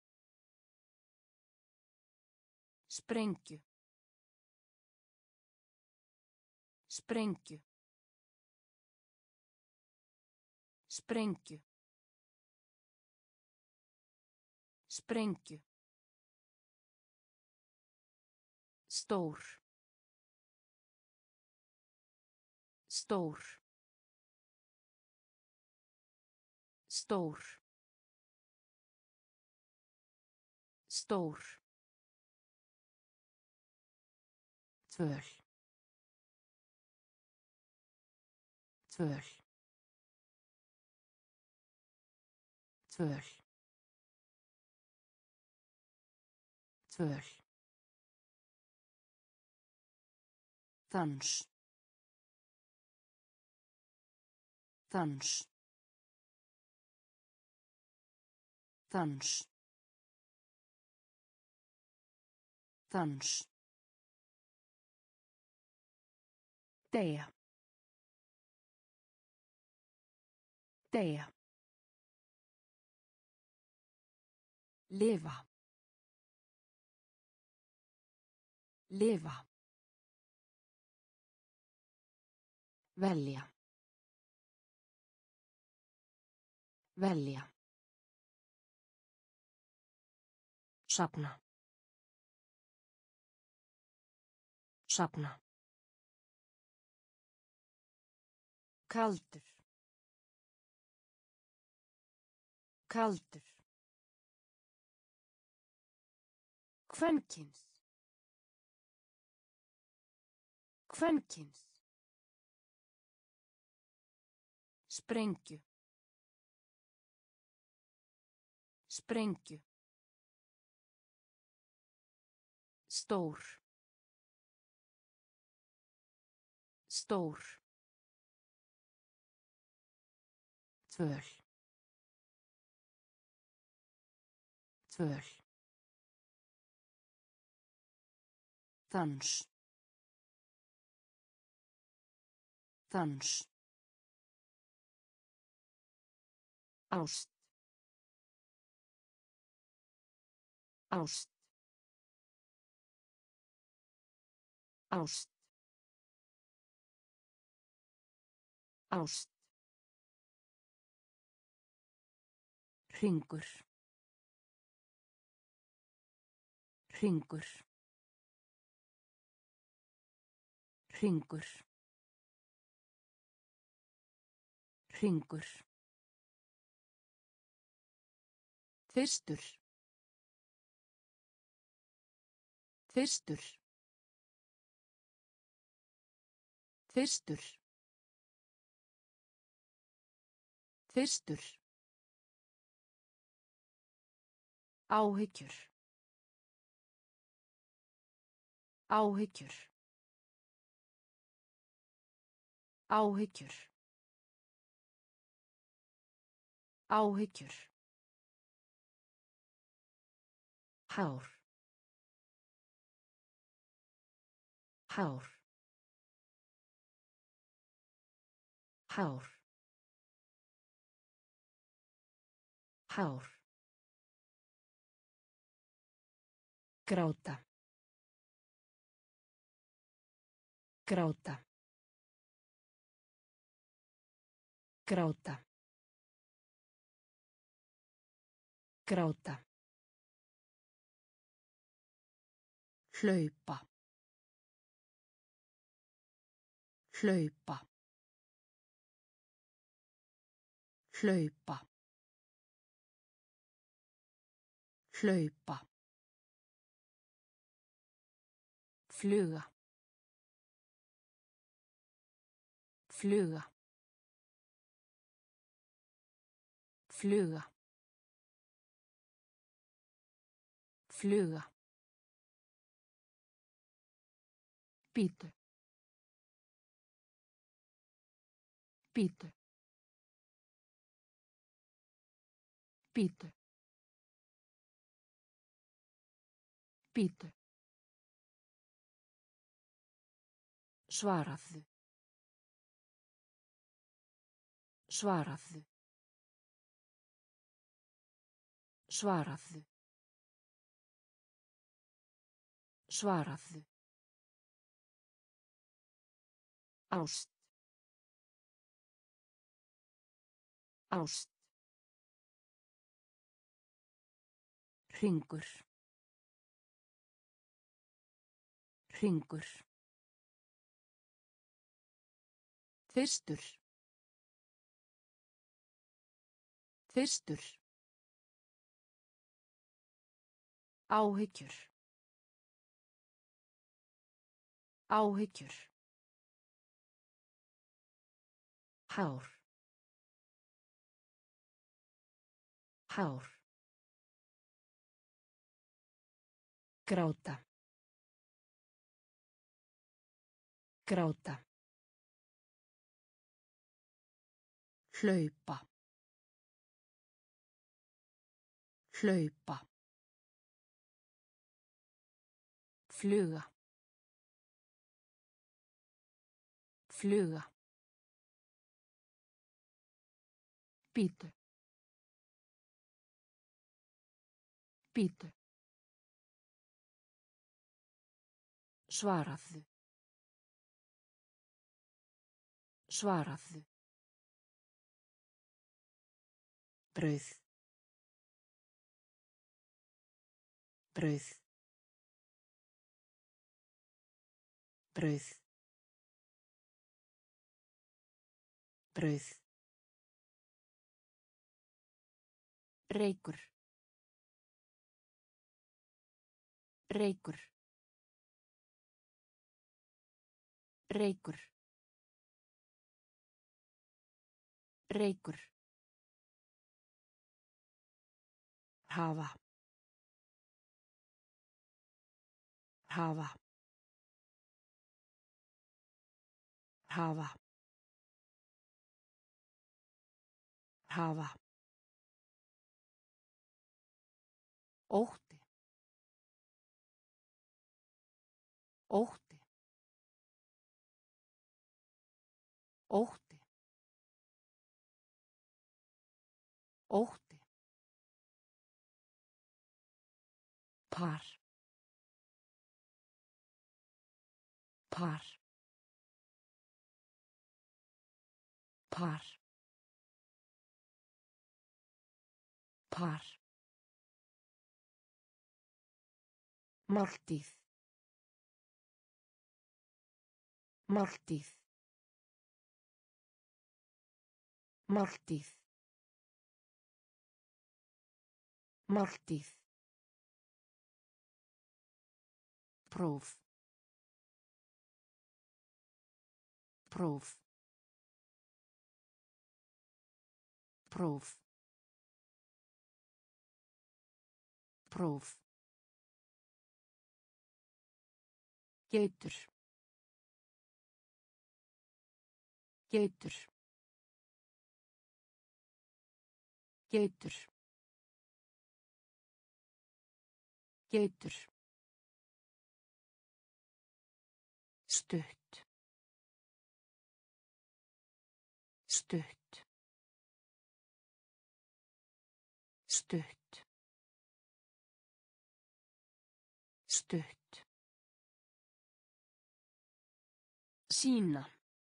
Sprengju. Sprengju. Sprengju. Sprengju. Stór. Stór. Stór. Stór. Tvöl. Tvöl. Tvöl. Tvöl. Dans. Dans. Dans. Dans. Deyja. Deyja. Lifa. Lifa. Velja. Velja. Safna. Safna. Kaldur. Kaldur. Kvenkins. Kvenkins. Sprengju. Sprengju. Stór. Stór. Tvöl. Tvöl. Dans. Dans. Ást. Ást. Ást. Ást. Hringur. Hringur. Hringur. Hringur. Fyrstur. Fyrstur. Fyrstur. Fyrstur. Áhyggjur. Áhyggjur. Áhyggjur. Áhyggjur. Hár. Hár. Hár. Hár. Gráta. Gráta. Gráta. Gráta. Hlaupa. Hlaupa. Hlaupa. Hlaupa. Fluga. Fluga. Fluga. Fluga. Bítu. Bítu. Bítu. Bítu. Svaraðu. Svaraðu. Svaraðu. Svaraðu. Ást. Ást. Hringur. Hringur. Fyrstur. Fyrstur. Áhyggjur. Áhyggjur. Hár. Hár. Gráta. Gráta. Hlaupa. Hlaupa. Fluga. Fluga. Bítu. Bítu. Svaraðu. Svaraðu. brauð brauð brauð brauð reykur reykur reykur reykur hafa hafa hafa hafa ótti ótti ótti ótti par par par par máltíð máltíð máltíð máltíð próf próf próf próf geitur geitur geitur geitur stutt stutt stutt stutt sýna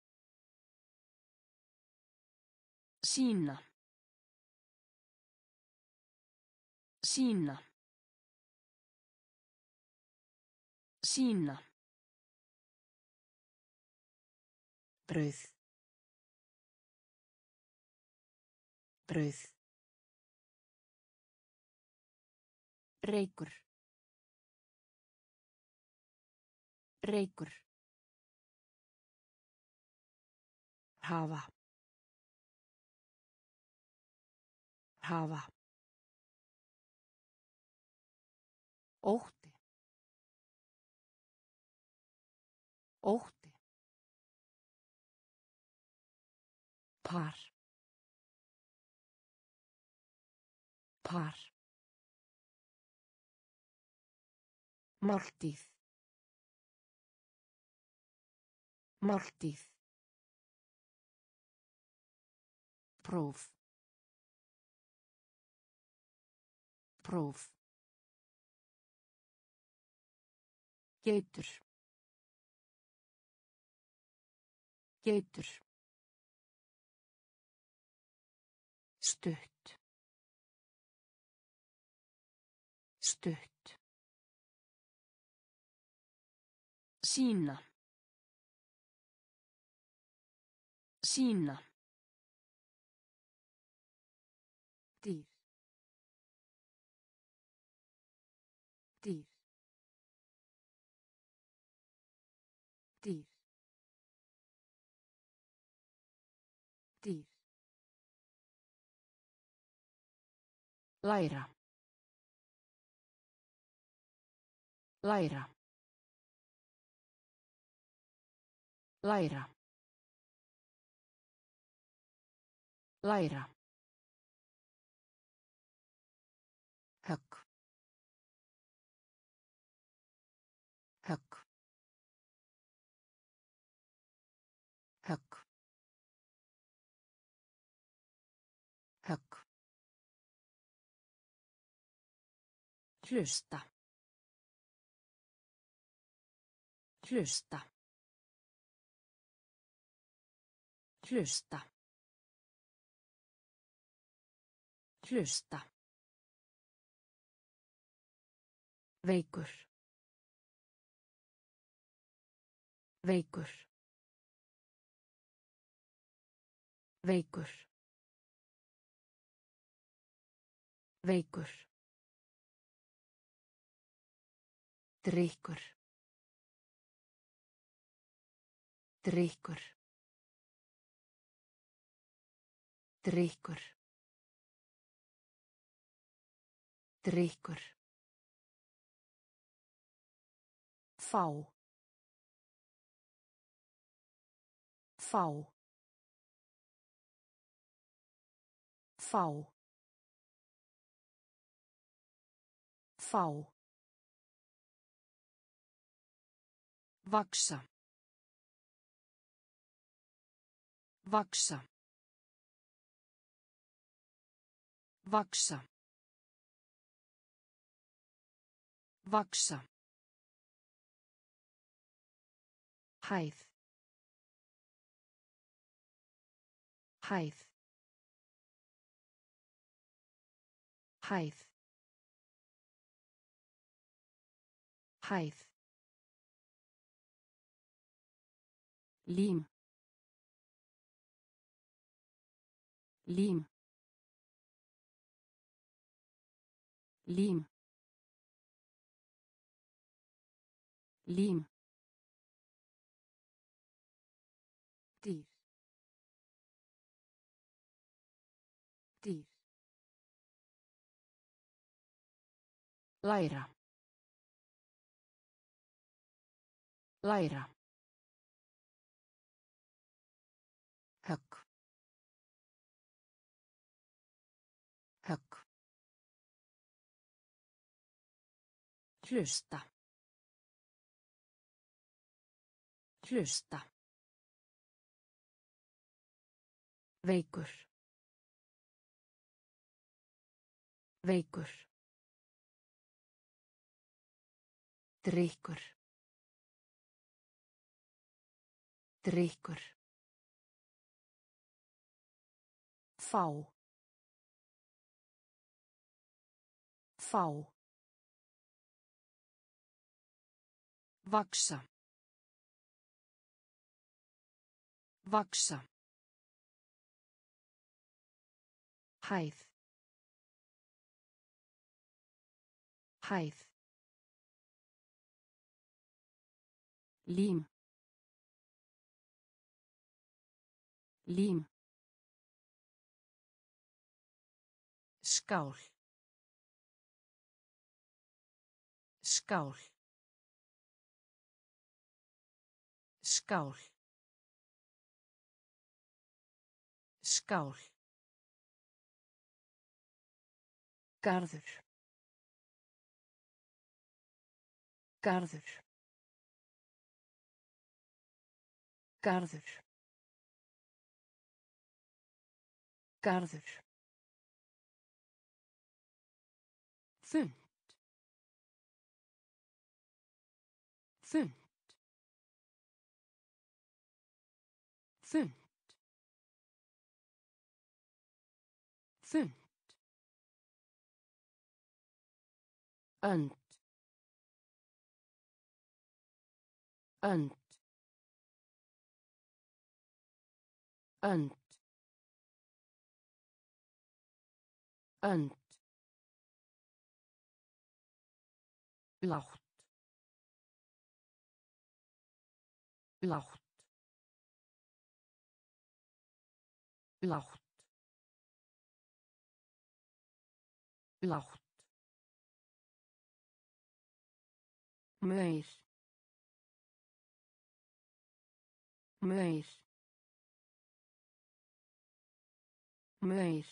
sýna sýna sýna brauð brauð reykur reykur hafa hafa ótti ótti par par máltíð máltíð próf próf geitur geitur stutt stutt sýna sýna dýr dýr dýr dýr læra læra læra læra högg högg högg högg hlusta hlusta hlusta Hlusta. Veikur. Veikur. Veikur. Veikur. Drykkur. Drykkur. Drykkur. Drykkur. Fá. Fá. Fá. Fá. Vaksa. Vaksa. Vaksa. Vaksa. Hæð. Hæð. Hæð. Hæð. Lím. Lím. Lím. Lím. Dýr. Dýr. Læra. Læra. Högg. Högg. Hlusta. Hlusta. Veikur. Veikur. Drykkur. Drykkur. Fá. Fá. Vaksa. Vaksa. Hæð. Hæð. Lím. Lím. Skál. Skál. Skál. Skál. Garður. Garður. Garður. Garður. Þunnt. Þunnt. Þunnt. Þunnt. Önd. Önd. Önd. Önd. Lágt. Lágt. Lágt. Lágt. Maur. Maur. Maur.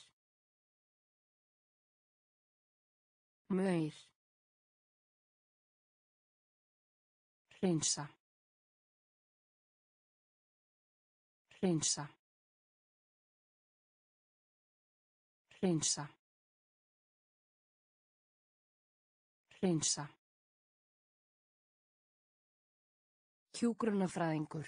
Maur. Hreinsa. Hreinsa. Hreinsa. Hreinsa. Hjúkrunarfræðingur.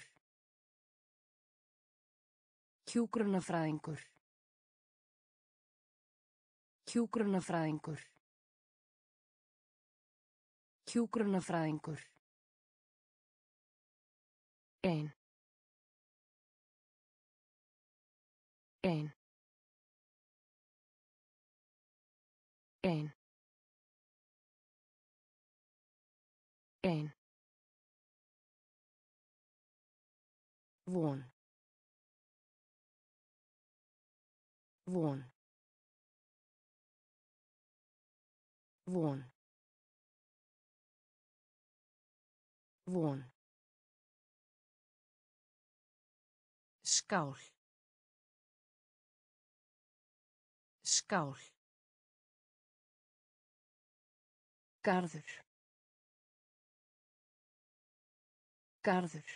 Hjúkrunarfræðingur. Hjúkrunarfræðingur. Hjúkrunarfræðingur. Ein. Ein. Ein. Ein. Von. Von. Von. Von. Skál. Skál. Garður. Garður.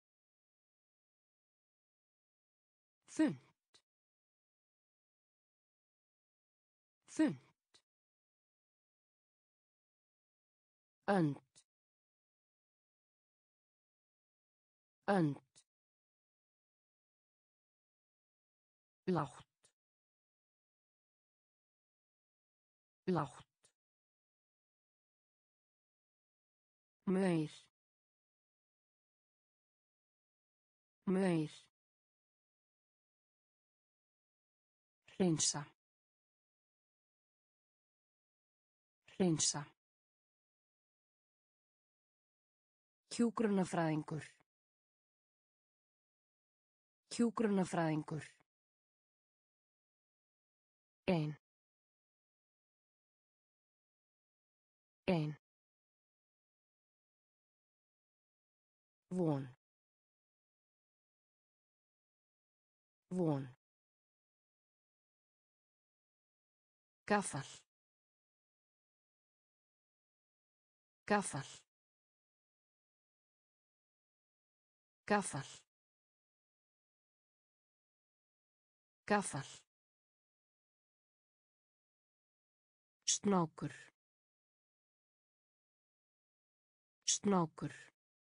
Þunnt. Þunnt. Önd. Önd. Lágt. Lágt. Maur. Maur. Hreinsa. Hreinsa. Hjúkrunarfræðingur. Hjúkrunarfræðingur. Ein. Ein. Von. Von. Gaffal. Gaffal. Gaffal. Gaffal. Snákur. Snákur.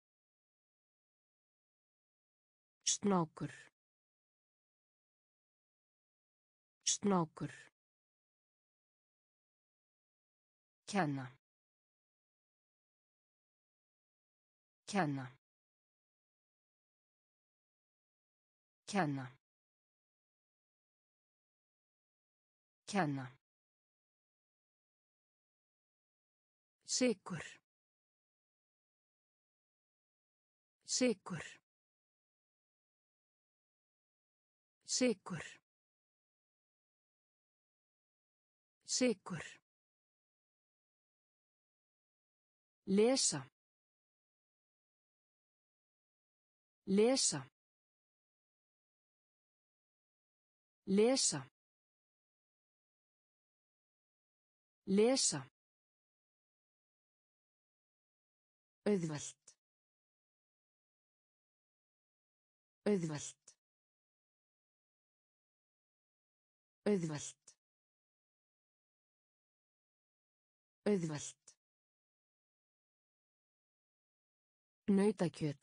Snákur. Snákur. Kenna. Kenna. Kenna. Kenna. Sykur. Sykur. Sykur. Sykur. Lesa. Lesa. Lesa. Lesa. Auðvelt. Auðvelt. Auðvelt. Auðvelt. Nautakjöt.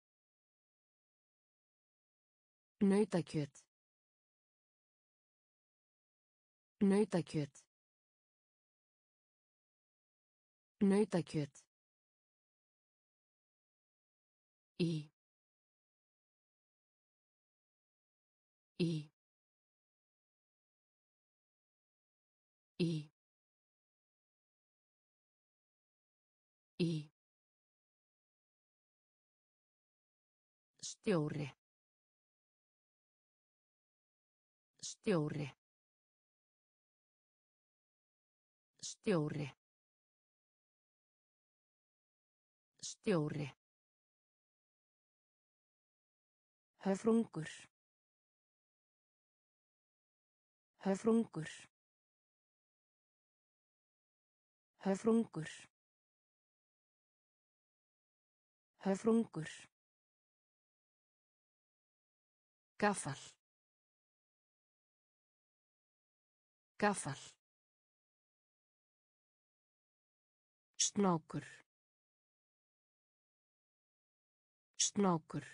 Nautakjöt. Nautakjöt. Nautakjöt. Í. Í. Í. Í. Stjóri. Stjóri. Stjóri. Stjóri. Höfrungur. Höfrungur. Höfrungur. Höfrungur. Gaffal. Gaffal. Snákur. Snákur.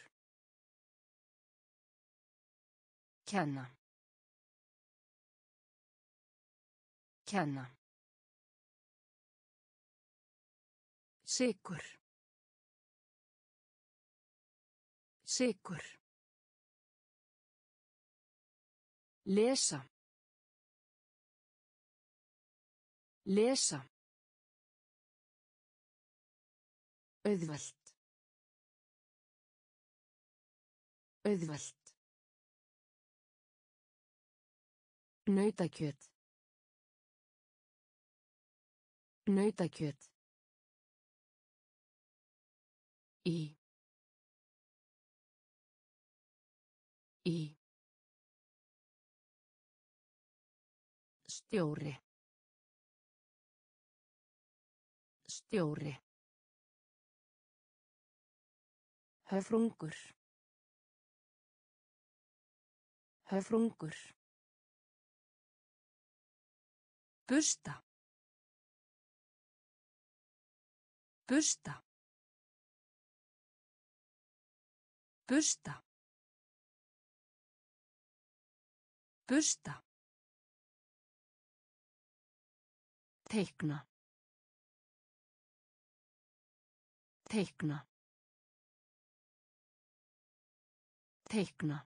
Kenna. Kenna. Sykur. Sykur. Lesa. Lesa. Auðvelt. Auðvelt. Nautakjöt. Nautakjöt. Í. Í. Stjóri. Stjóri. Höfrungur. Höfrungur. Busta. Busta. Busta. Busta. Teikna. Teikna. Teikna.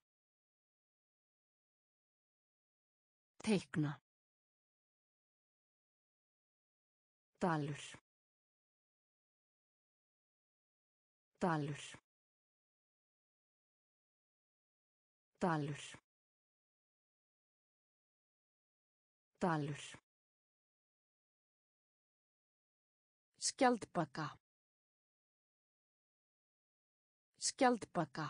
Teikna. Dalur. Dalur. Dalur. Dalur. Skjaldbaka. Skjaldbaka.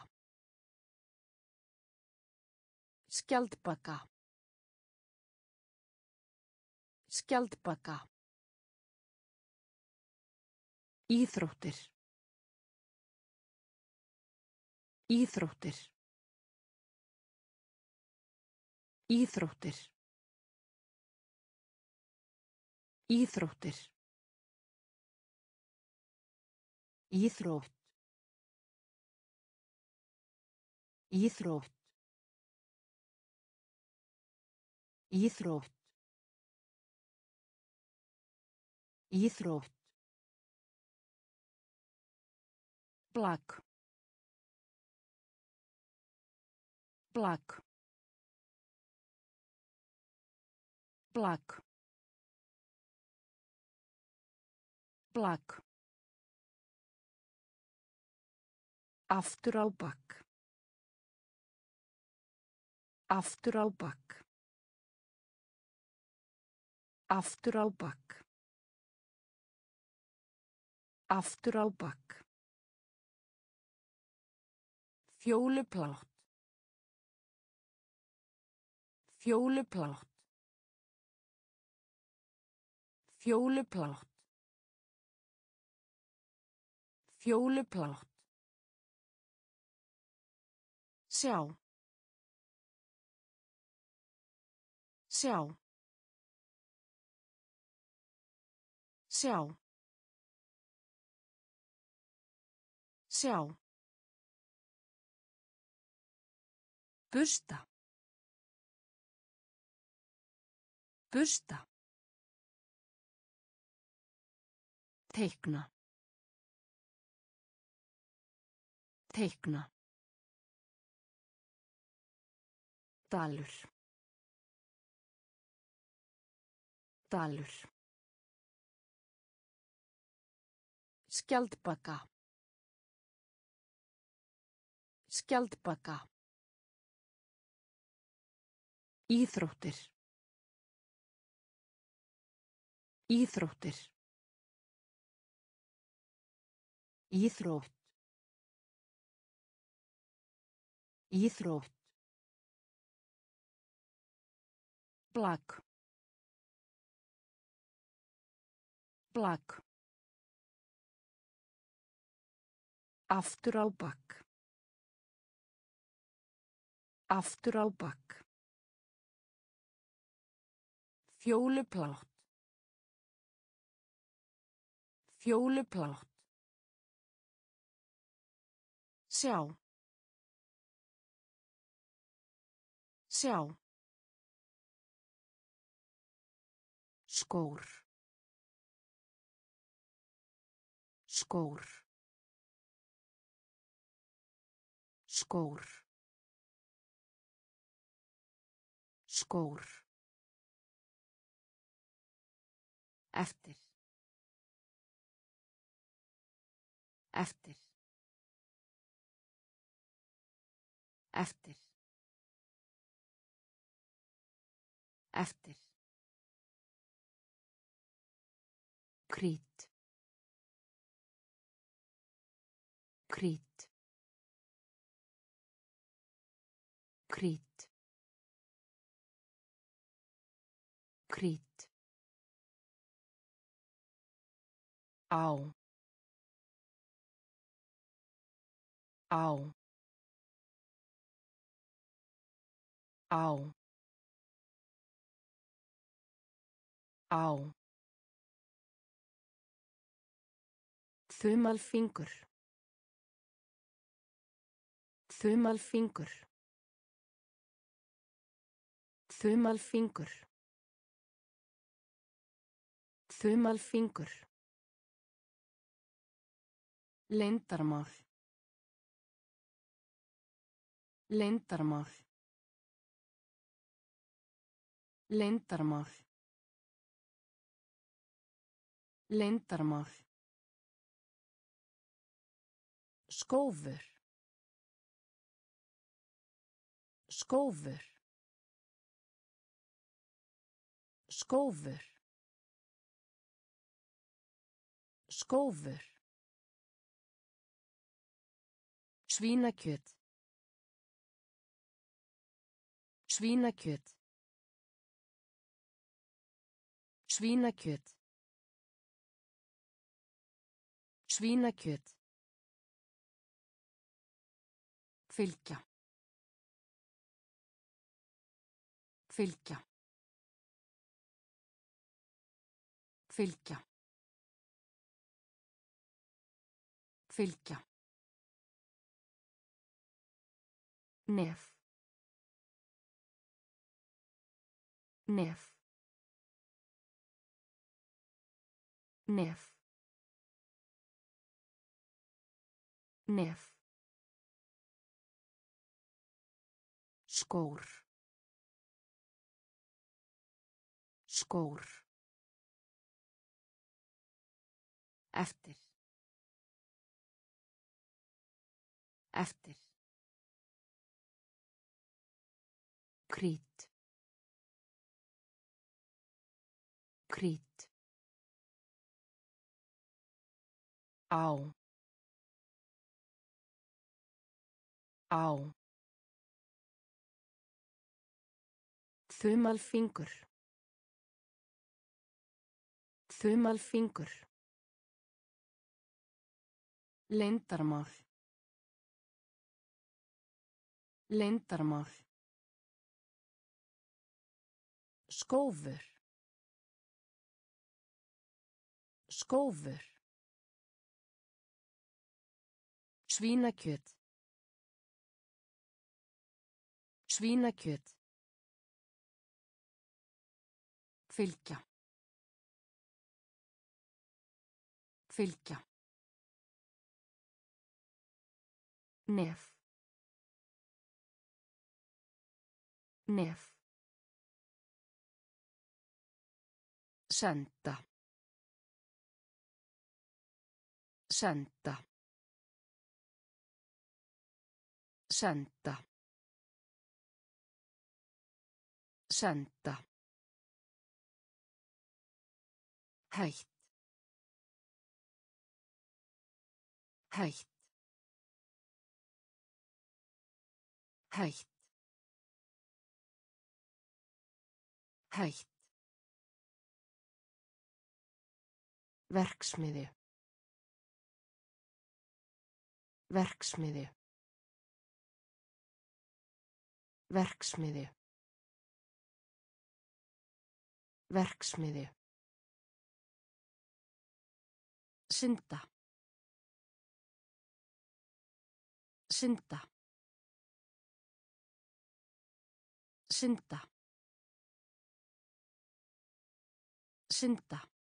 Skjaldbaka. Skjaldbaka. Íþróttir. Íþróttir. Íþróttir. Íþróttir. Íþrótt. Íþrótt. Íþrótt. Íþrótt. Plak. Plak. Plak. Plak. Aftur á bak. Aftur á bak. Aftur á bak. Aftur á bak. Fjóluplátt. Fjóluplátt. Fjóluplátt. Fjóluplátt. Sjá. Sjá. Sjá. Sjá. Busta. Busta. Teikna. Teikna. Dalur. Dalur. Skjaldbaka. Skjaldbaka. Íþróttir. Íþróttir. Íþrótt. Íþrótt. Plak. Plak. Aftur á bak. Aftur á bak. Fjóluplátt. Fjóluplátt. Sjá. Sjá. Skór. Skór. Skór. Skór. Eftir. Eftir. Eftir. Eftir. Krít. Krít. Krít. Krít. Á. Á. Á. Á. Þumalfingur. Þumalfingur. Þumalfingur. Þumalfingur. Leyndarmál. Leyndarmál. Leyndarmál. Leyndarmál. Skófur. Skófur. Skófur. Skófur. Svínakjöt. Svínakjöt. Svínakjöt. Svínakjöt. Fylgja. Fylgja. Fylgja. Fylgja. Nef. Nef. Nef. Nef. Skór. Skór. Eftir. Eftir. Krít. Krít. Á. Á. Þumalfingur. Þumalfingur. Leyndarmál. Leyndarmál. Skófur. Skófur. Svínakjöt. Svínakjöt. Fylgja. Fylgja. Nef. Nef. Senda. Senda. Senda. Senda. Hætt. Hætt. Hætt. Hætt. Verksmiðju. Verksmiðju. Verksmiðju. Verksmiðju. Synda. Synda. Synda. Synda.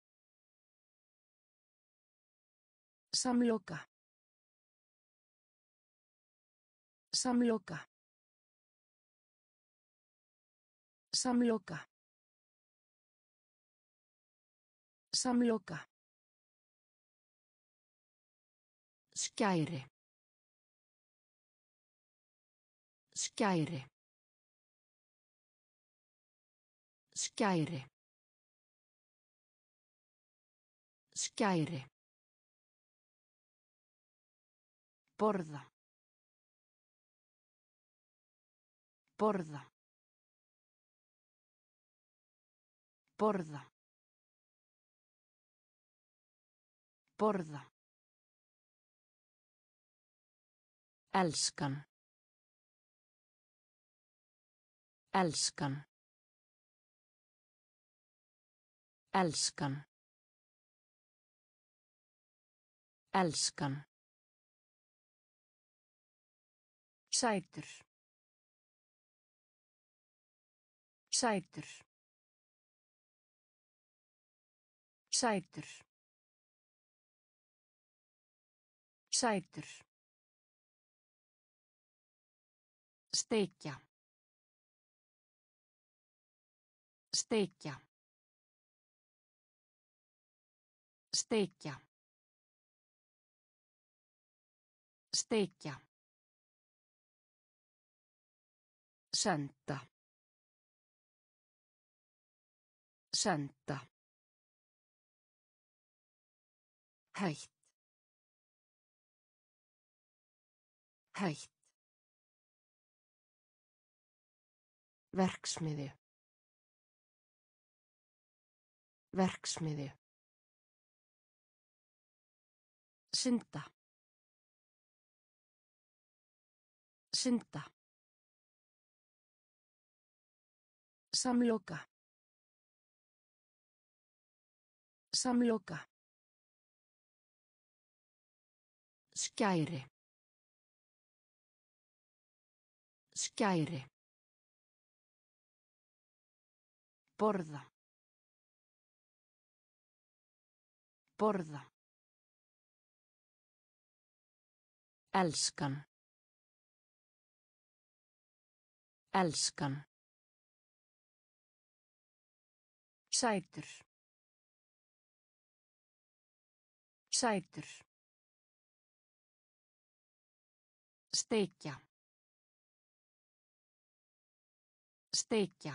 Samloka. Samloka. Samloka. Samloka. Skæri. Skæri. Skæri. Skæri. Borða. Borða. Borða. Borða. Elskan. Elskan. Elskan. Elskan. Sætur. Sætur. Sætur. Sætur. Steikja. Steikja. Steikja. Steikja. Senda. Senda. Hætt. Hætt. Verksmiðju. Verksmiðju. Synda. Synda. Samloka. Samloka. Skæri. Skæri. Borða. Borða. Elskan. Elskan. Sætur. Sætur. Steikja. Steikja.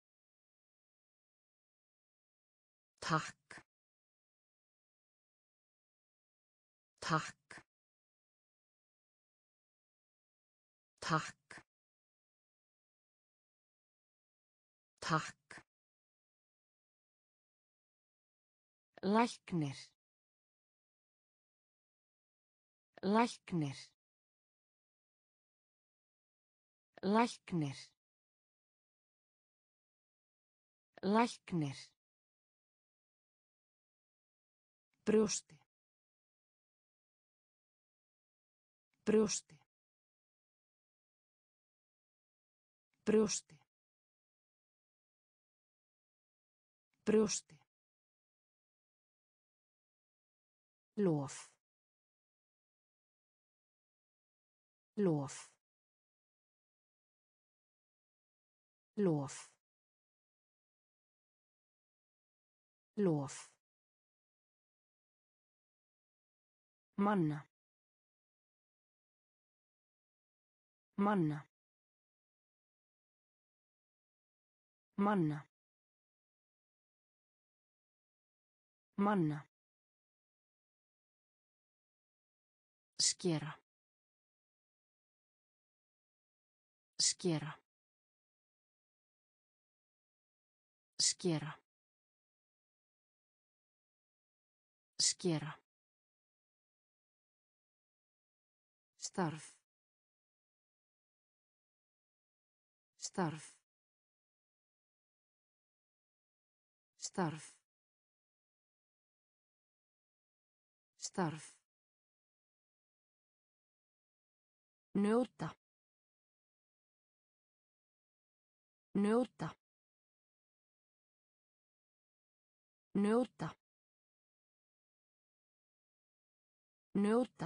Takk. Takk. Takk. Takk. Læknir. Læknir. Læknir. Læknir. Brjósti. Brjósti. Brjósti. Brjósti. Lof. Lof. Lof. Lof. Manna. Manna. Manna. Manna. Skera. Skera. Skera. Skera. Starf. Starf. Starf. Starf. Njóta. Njóta. Njóta. Njóta.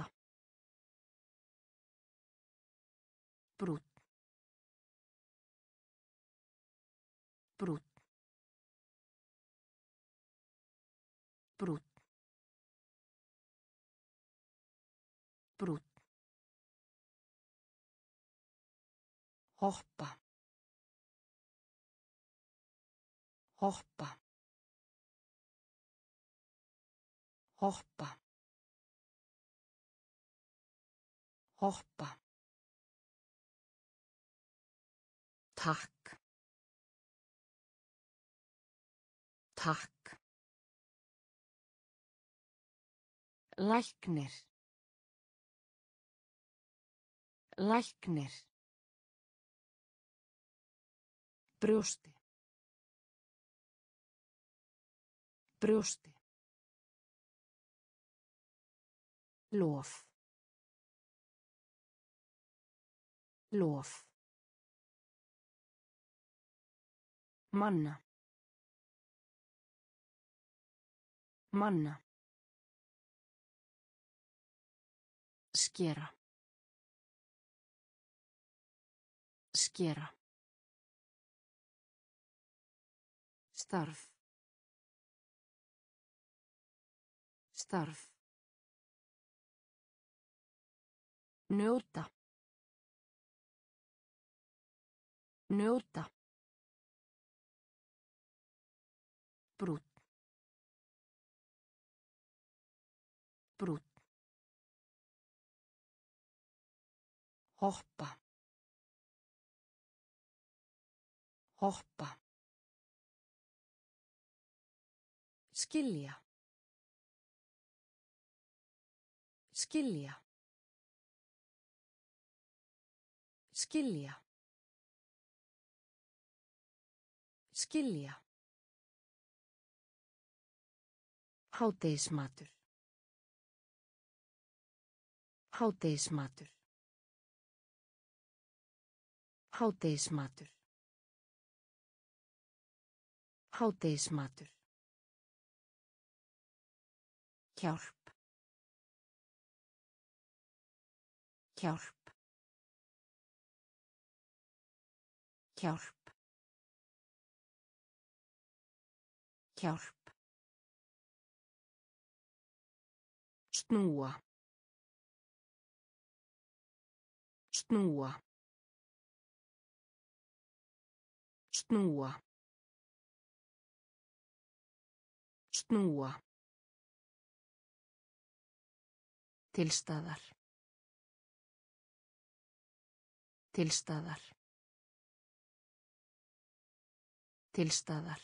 Brúnn. Brúnn. Brúnn. Brúnn. Hoppa. Hoppa. Hoppa. Hoppa. Takk. Takk. Læknir. Læknir. Brjósti. Brjósti. Lof. Lof. Manna. Manna. Skera. Skera. Starf. Starf. Njóta. Njóta. Brúnn. Brúnn. Hoppa. Hoppa. Skilja. Skilja. Skilja. Skilja. Hádegismatur. Hádegismatur. Hádegismatur. Hádegismatur. Hjálp. Hjálp. Hjálp. Hjálp. Snúa. Snúa. Snúa. Snúa. Tilstaðar. Tilstaðar. Tilstaðar.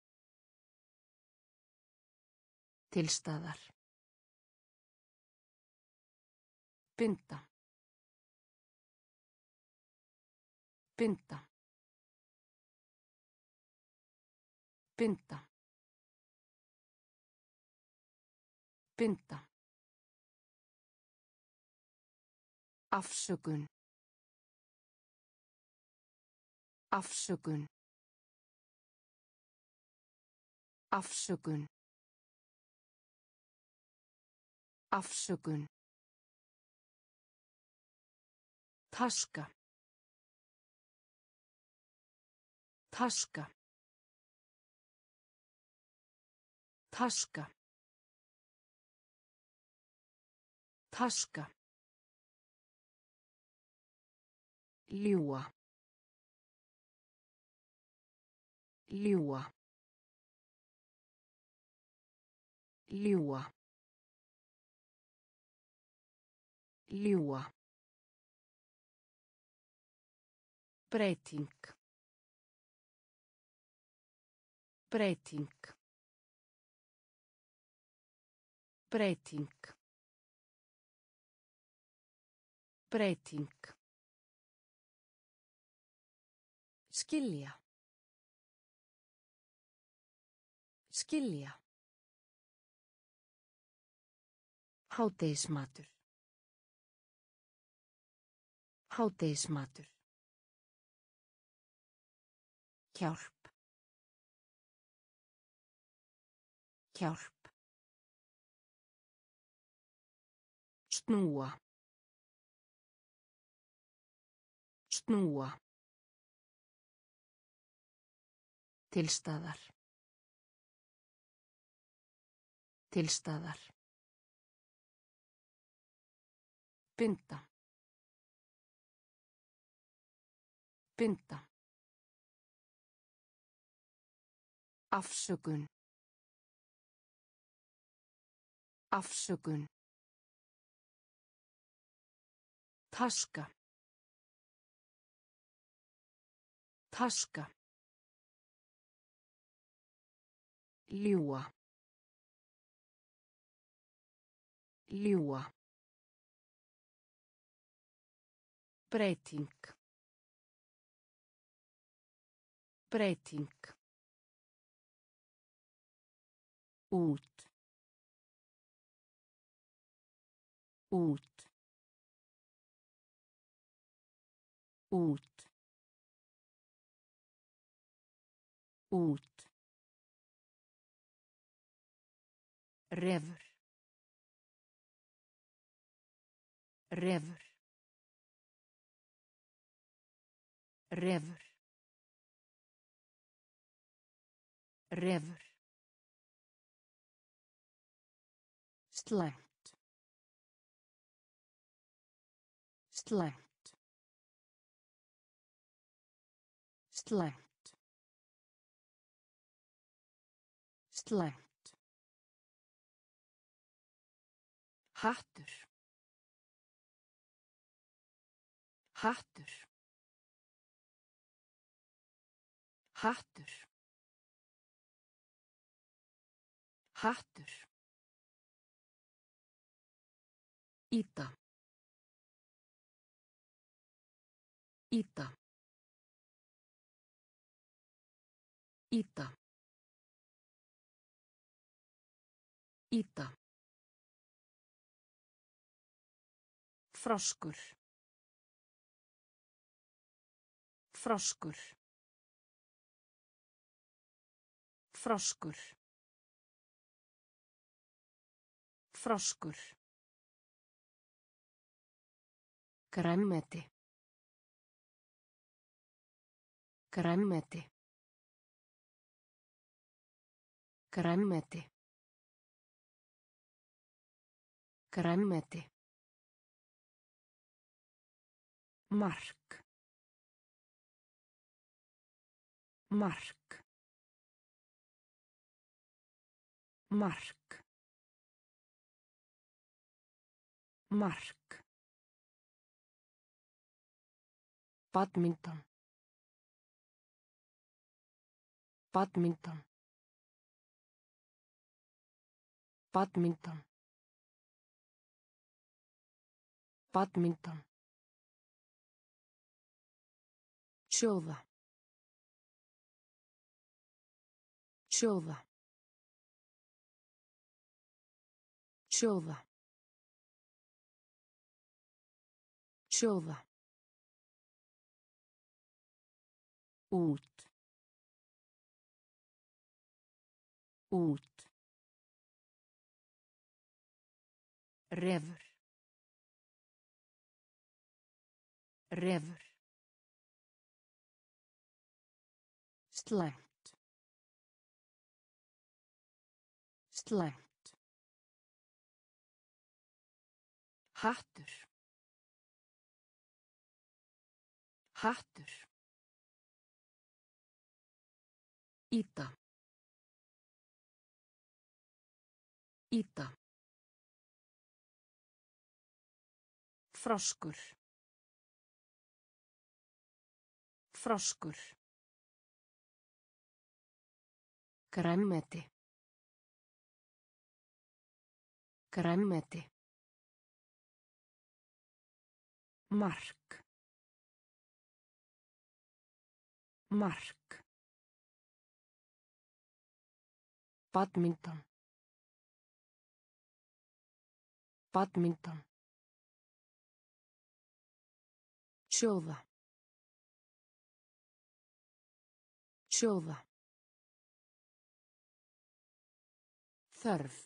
Tilstaðar. Binda. Binda. Binda. Binda. Afsökun. Afsökun. Afsökun. Afsökun. Taska. Taska. Taska. Taska. Ljúga. Ljúga. Ljúga. Ljúga. Breyting. Breyting. Breyting. Breyting. Skilja. Skilja. Hádegismatur. Hádegismatur. Hjálp. Hjálp. Snúa. Snúa. Tilstaðar. Tilstaðar. Binda. Binda. Afsökun. Afsökun. Taska. Taska. Ljúga. Ljúga. Breyting. Breyting. Út. Út. Út. Út. Refur. Refur. Refur. Refur. Slæmt. Slæmt. Slæmt. Slæmt. Hattur. Hattur. Hattur. Hattur. Íta. Íta. Íta. Íta. Froskur. Froskur. Froskur. Froskur. Grænmeti. Grænmeti. Grænmeti. Grænmeti. Mark. Mark. Mark. Mark. Badminton. Badminton. Badminton. Badminton. Sjóða. Sjóða. Sjóða. Sjóða. Út. Út. Refur. Refur. Slæmt. Slæmt. Hattur. Hattur. Íta. Íta. Froskur. Froskur. Grænmeti. Grænmeti. Mark. Mark. Badminton. Badminton. Sjóða. Sjóða. Þörf.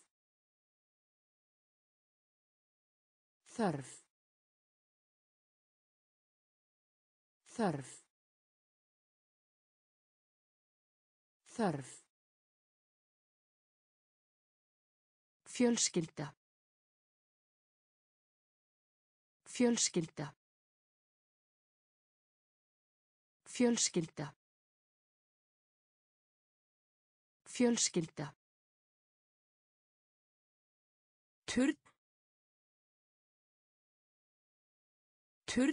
Þörf. Þörf. Þörf. Fjölskylda. Fjölskylda. Fjölskylda. Fjölskylda. Turn. Turn.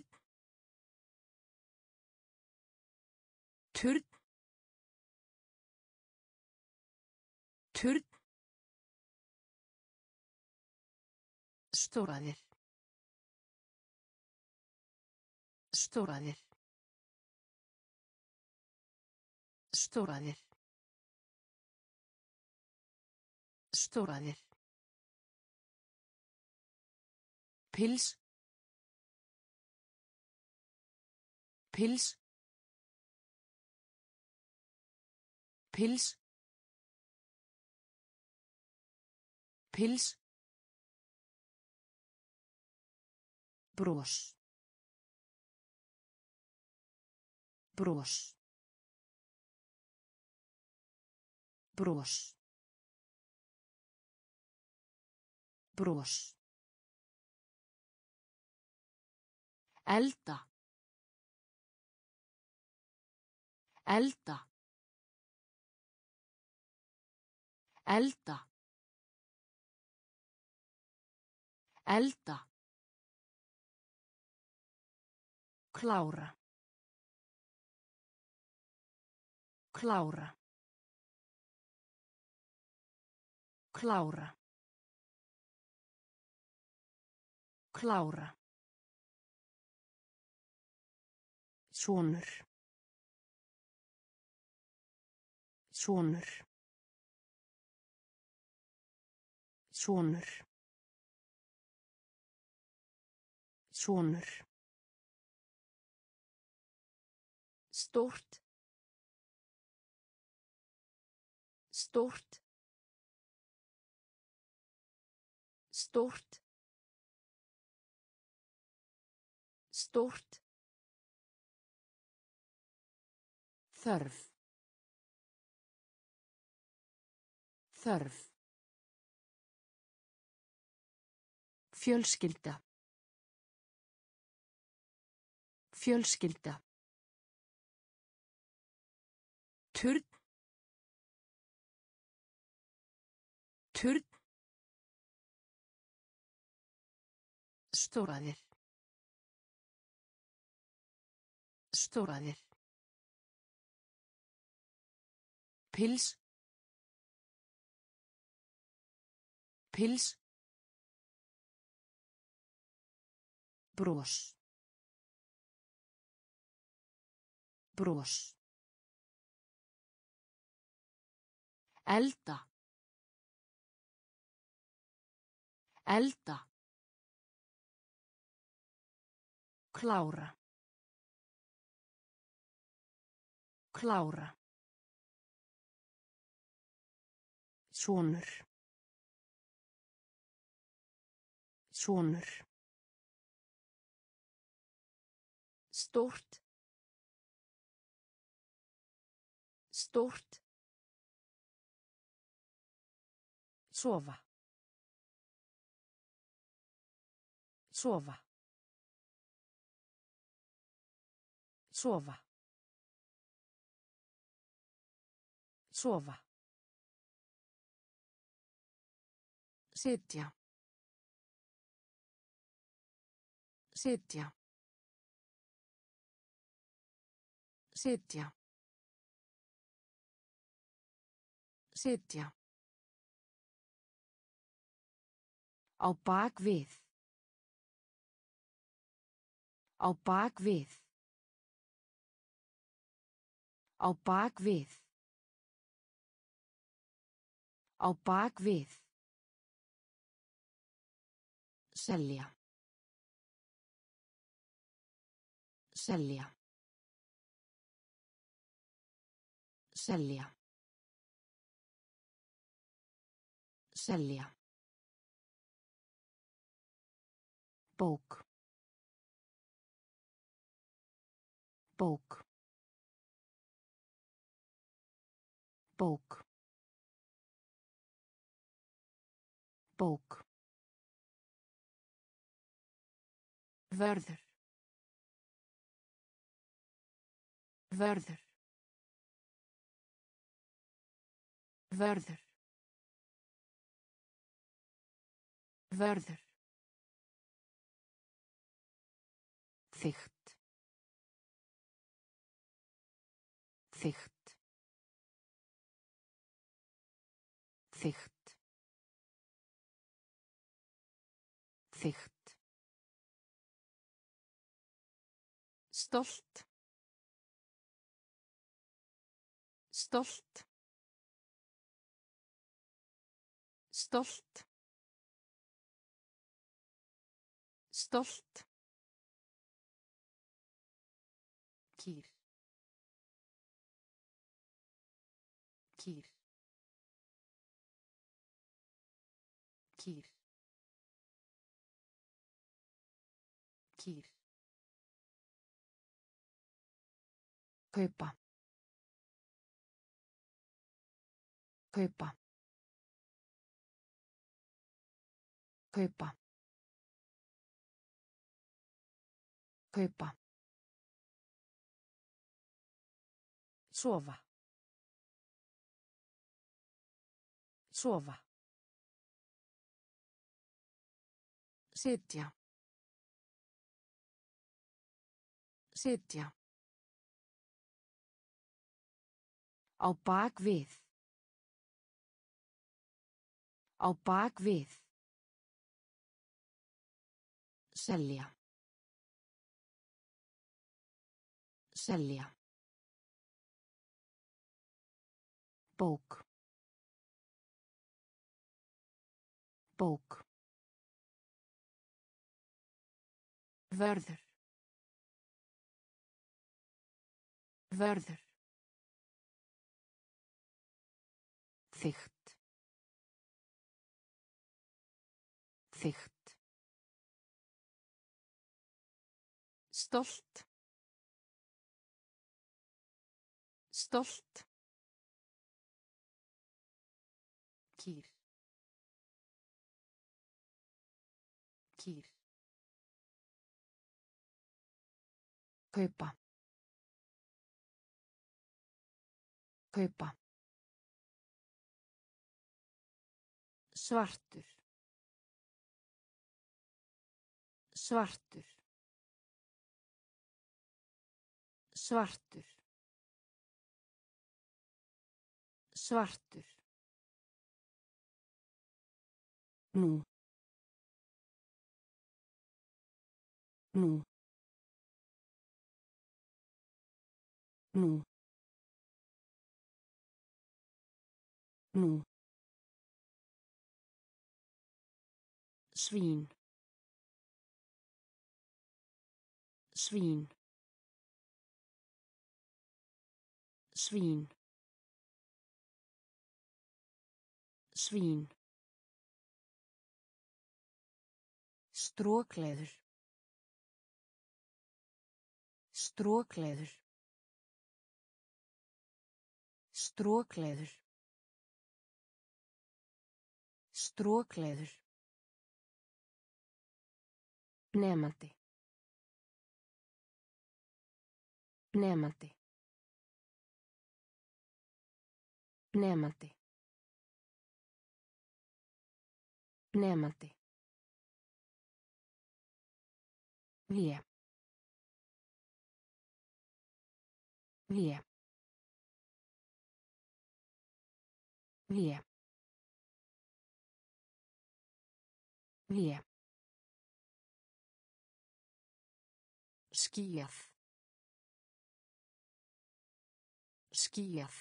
Turn. Turn. Stóraðir. Stóraðir. Stóraðir. Stóraðir. Pils. Pils. Pils. Pils. Bros. Bros. Bros. Bros. Elda. Elda. Elda. Elda. Klára. Klára. Klára. Klára. Sonur. Sonur. Sonur. Sonur. Stórt. Stórt. Stórt. Stórt. Þörf. Þörf. Fjölskylda. Fjölskylda. Turn. Turn. Stóraðir. Stóraðir. Pils. Pils. Bros. Bros. Elda. Elda. Klára. Klára. Sonur. Sonur. Stórt. Stórt. Sofa. Sofa. Sofa. Sofa. Sitja. Sitja. Sitja. Sitja. Á bak við. Á bak við. Á bak við. Á bak við. Selja. Selja. Selja. Selja. Bók. Bók. Bók. Bók. Vörður. Vörður. Vörður. Vörður. Þykkt. Þykkt. Þykkt. Þykkt. Stolt. Stolt. Stolt. Stolt. Kýr. Kýr. Kýr. Kýr. Kaupa. Kaupa. Kaupa. Kaupa. Sofa. Sofa. Sitja. Sitja. Á bak við. Á bak við. Selja. Selja. Bók. Bók. Vörður. Vörður. Þykkt. Þykkt. Stolt. Stolt. Kýr. Kýr. Kaupa. Kaupa. Svartur. Svartur. Svartur. Svartur. Nú. Nú. Nú. Nú. Svín. Svín. Svín. Svín. Strokleður. Strokleður. Strokleður. Strokleður. Nemandi. Nemandi. Nemandi. Nemandi. Vé. Vé. Vé. Vé. Skýjað. Skýjað.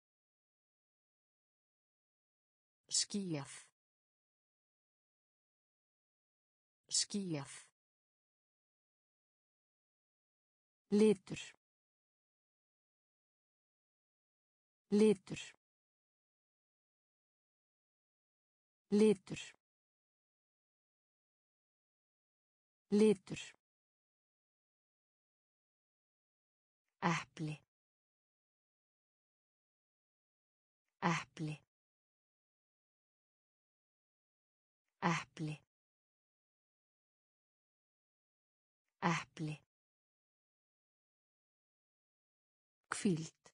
Skýjað. Skýjað. Litur. Litur. Litur. Litur. Epli. Epli. Epli. Epli. Hvíld.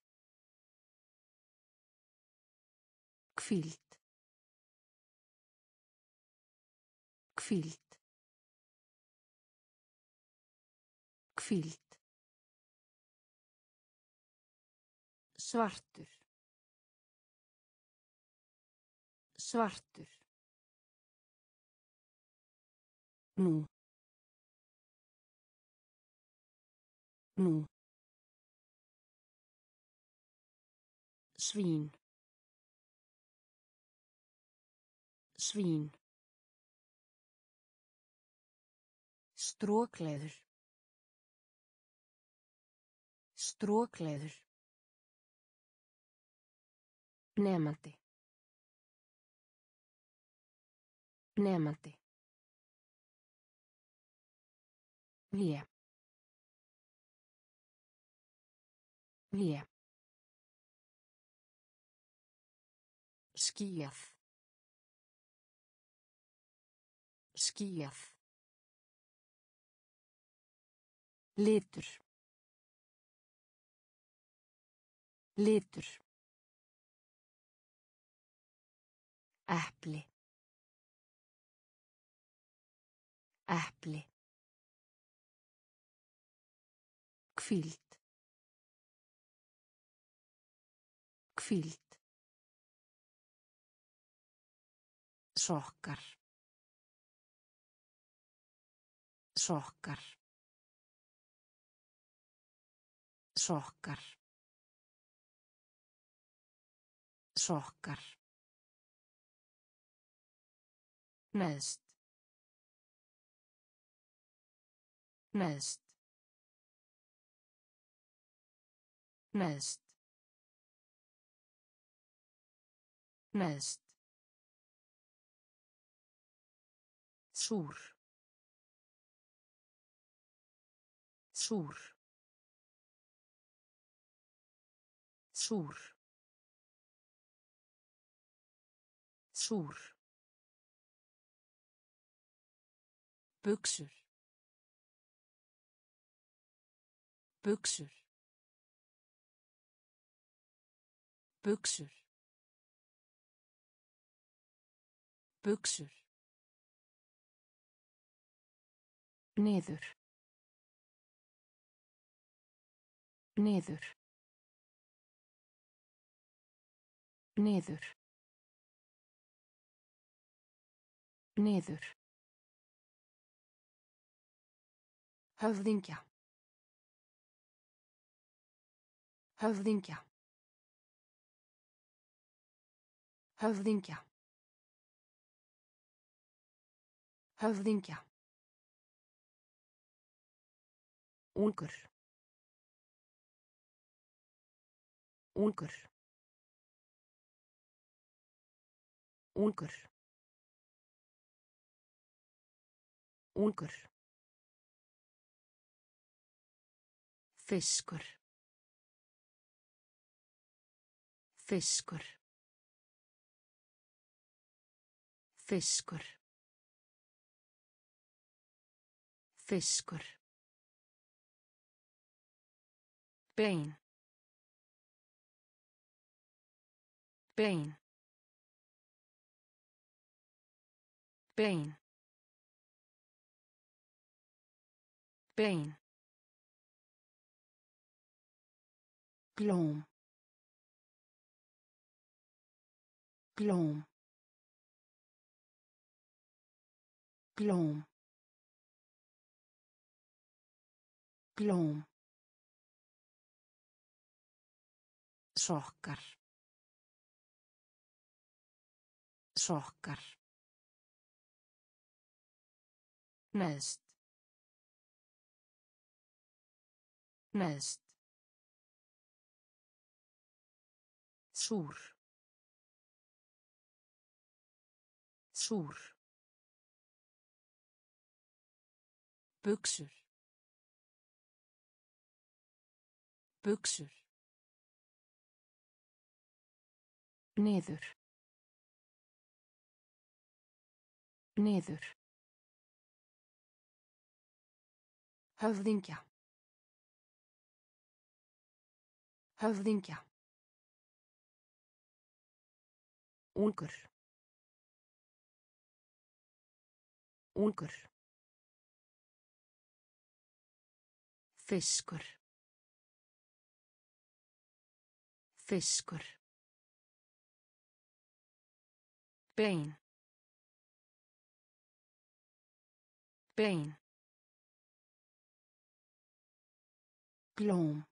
Hvíld. Hvíld. Hvíld. Svartur. Svartur. Nú. Nú. Svín. Svín. Strokleður. Strokleður. Nemandi. Nemandi. Vé. Vé. Skýjað. Skýjað. Litur. Litur. Epli. Epli. Hvíld. Hvíld. Sokkar. Sokkar. Sokkar. Sokkar. Neðst. Neðst. Neðst. Neðst. Súr. Súr. Súr. Súr. Buxur. Buxur. Buxur. Buxur. Niður. Niður. Niður. Niður. Höfðingja. Höfðingja. Höfðingja. Höfðingja. Ungur. Ungur. Ungur. Ungur. Fiskur. Fiskur. Fiskur. Fiskur. Bein. Bein. Bein. Bein. Blóm. Blóm. Blóm. Blóm. Sokkar. Sokkar. Neðst. Neðst. Súr. Súr. Buxur. Buxur. Niður. Niður. Höfðingja. Höfðingja. Ungur. Ungur. Fiskur. Fiskur. Bein. Bein. Blóm.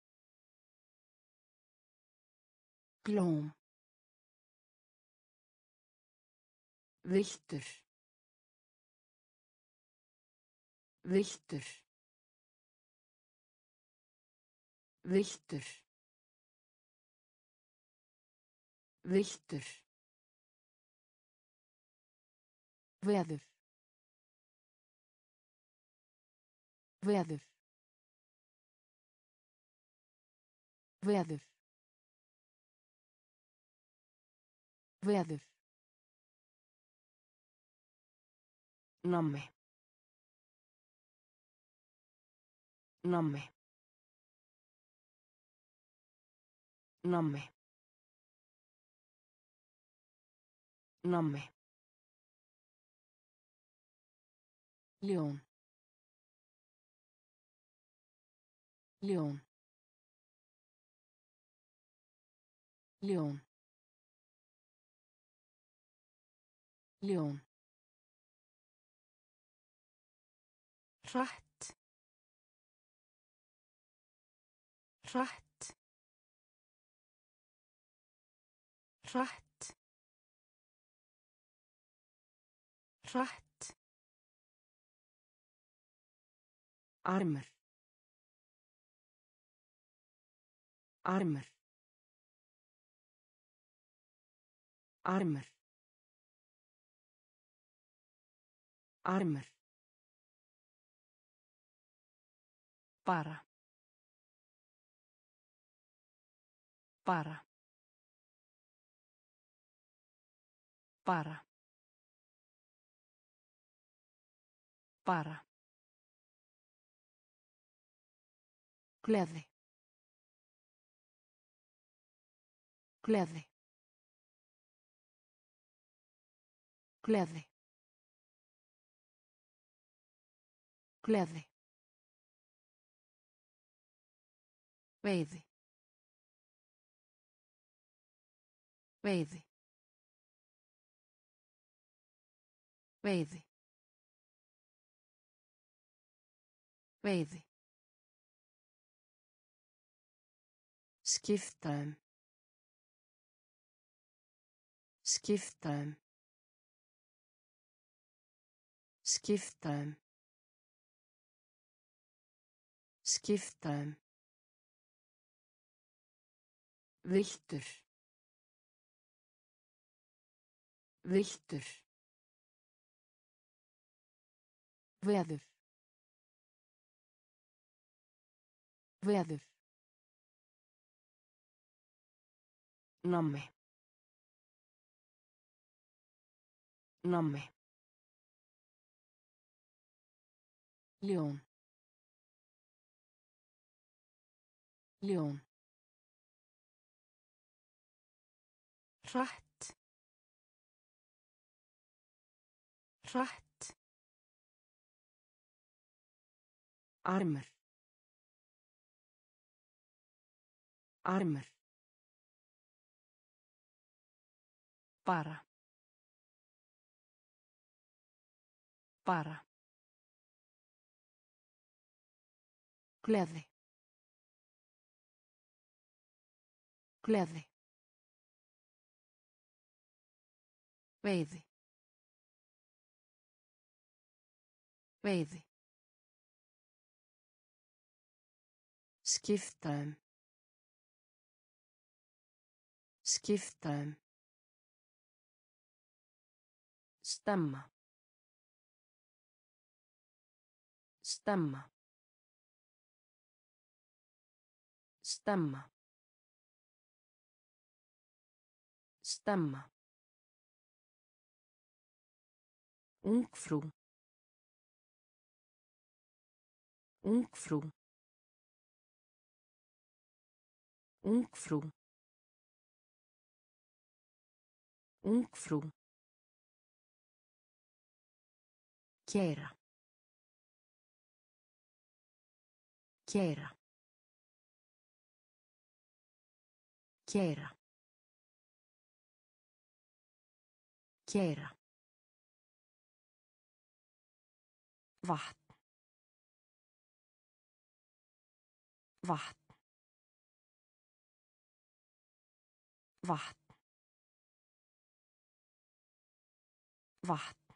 Blóm. Villtur. Villtur. Villtur. Villtur. Veður. Veður. Veður. Veður. Nammi. Nammi. Nammi. Nammi. Ljón. Ljón. Ljón. Ljón. Hratt. Hratt. Hratt. Hratt. Armur. Armur. Armur. Armur. Bara. Bara. Bara. Bara. Gleði. Gleði. Gleði. Gleði. Veiði. Veiði. Veiði. Veiði. Skipta um. Skipta um. Skipta um. Skipta um. Villtur. Villtur. Veður. Veður. Nammi. Nammi. Ljón. Ljón. Hratt. Hratt. Armur. Armur. Bara. Bara. Gleði. Gleði. Veiði. Veiði. Skipta um. Skipta um. Stemma. Stemma. Stemma. Stemma. Ungfrú. Ungfrú. Ungfrú. Ungfrú. Keyra. Keyra. Keyra. Keyra. Vatn. Vatn. Vatn. Vatn.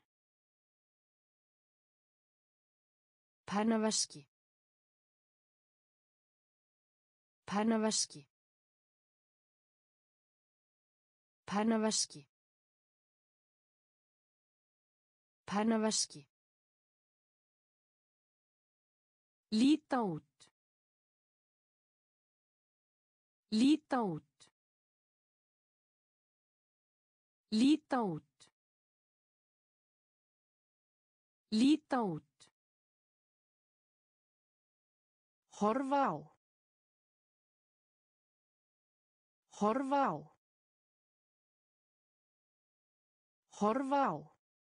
Pennaveski. Pennaveski. Pennaveski. Pennaveski. Líta út. Líta út. Líta út. Líta út. Horfa á. Horfa á. Horfa á.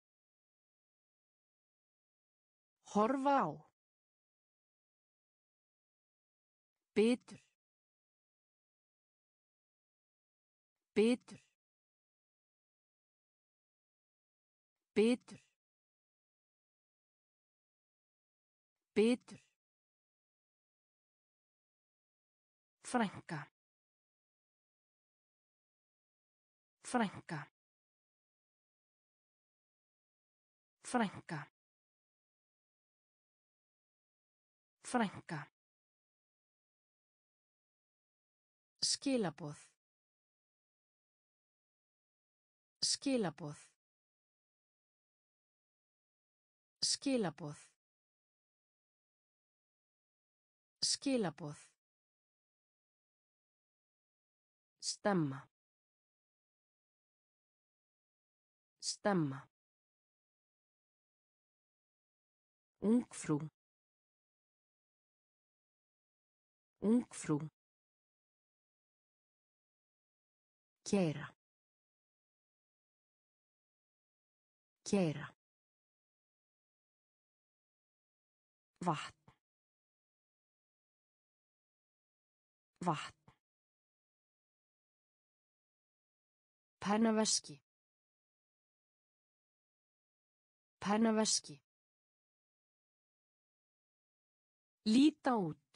Horfa á. Bitur. Bitur. Bitur. Bitur. Frænka. Frænka. Frænka. Frænka. Skilaboð. Skilaboð. Skilaboð. Skilaboð. Stemma. Stemma. Ungfrú. Ungfrú. Keyra. Keyra. Vatn. Vatn. Pennaveski. Pennaveski. Líta út.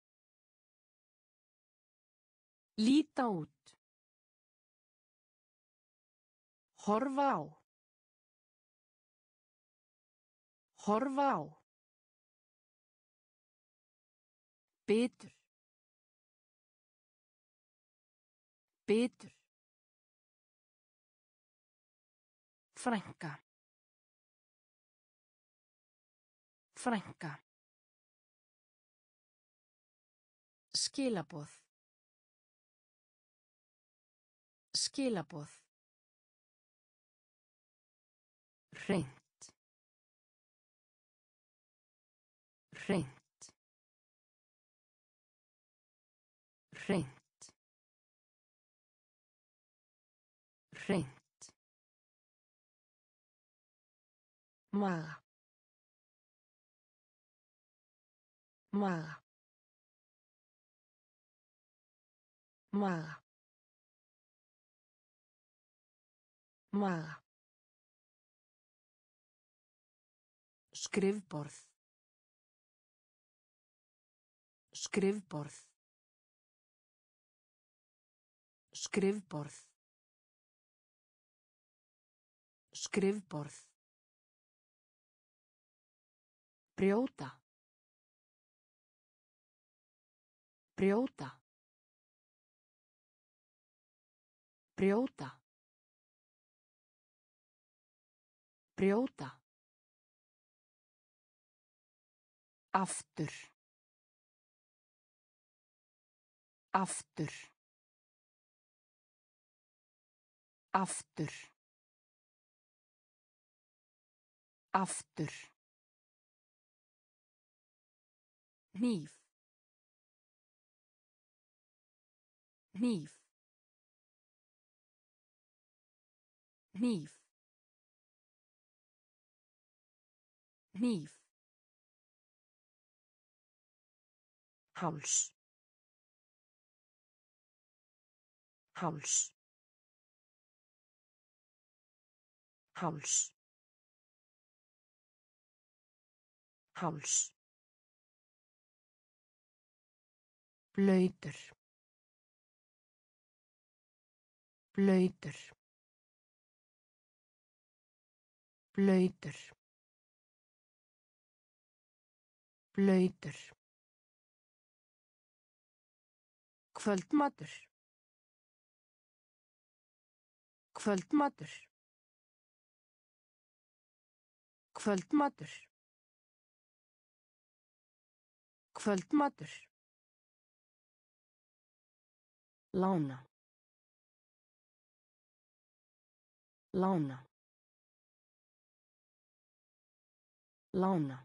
Líta út. Horfa á. Horfa á. Bitur. Bitur. Frænka. Frænka. Skilaboð. Skilaboð. Hreint. Hreint. Hreint. Hreint. Maga. Maga. Maga. Maga. Skrifborð. Skrifborð. Skrifborð. Skrifborð. Brjóta. Brjóta. Brjóta. Brjóta. Aftur. Aftur. Aftur. Aftur. Hníf. Hníf. Hníf. Hníf. Háls. Háls. Háls. Háls. Blautur. Blautur. Blautur. Blautur. Kvöldmatur. Kvöldmatur. Kvöldmatur. Kvöldmatur. Lána. Lána. Lána.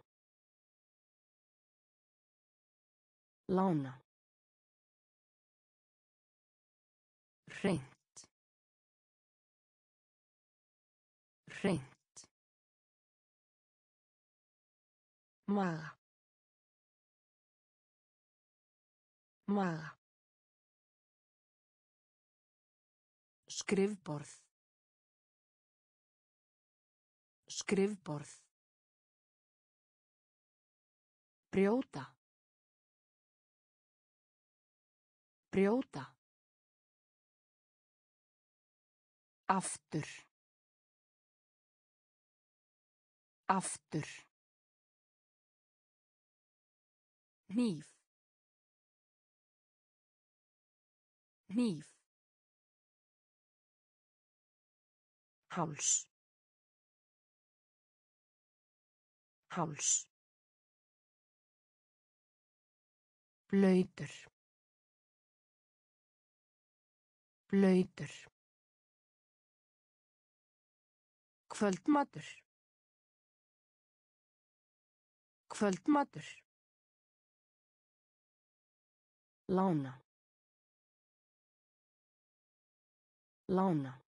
Lána. Hreint. Hreint. Maga. Maga. Skrifborð. Skrifborð. Brjóta. Brjóta. Aftur. Aftur. Hníf. Hníf. Háls. Háls. Blautur. Blautur. Kvöldmatur. Kvöldmatur. Lána. Lána.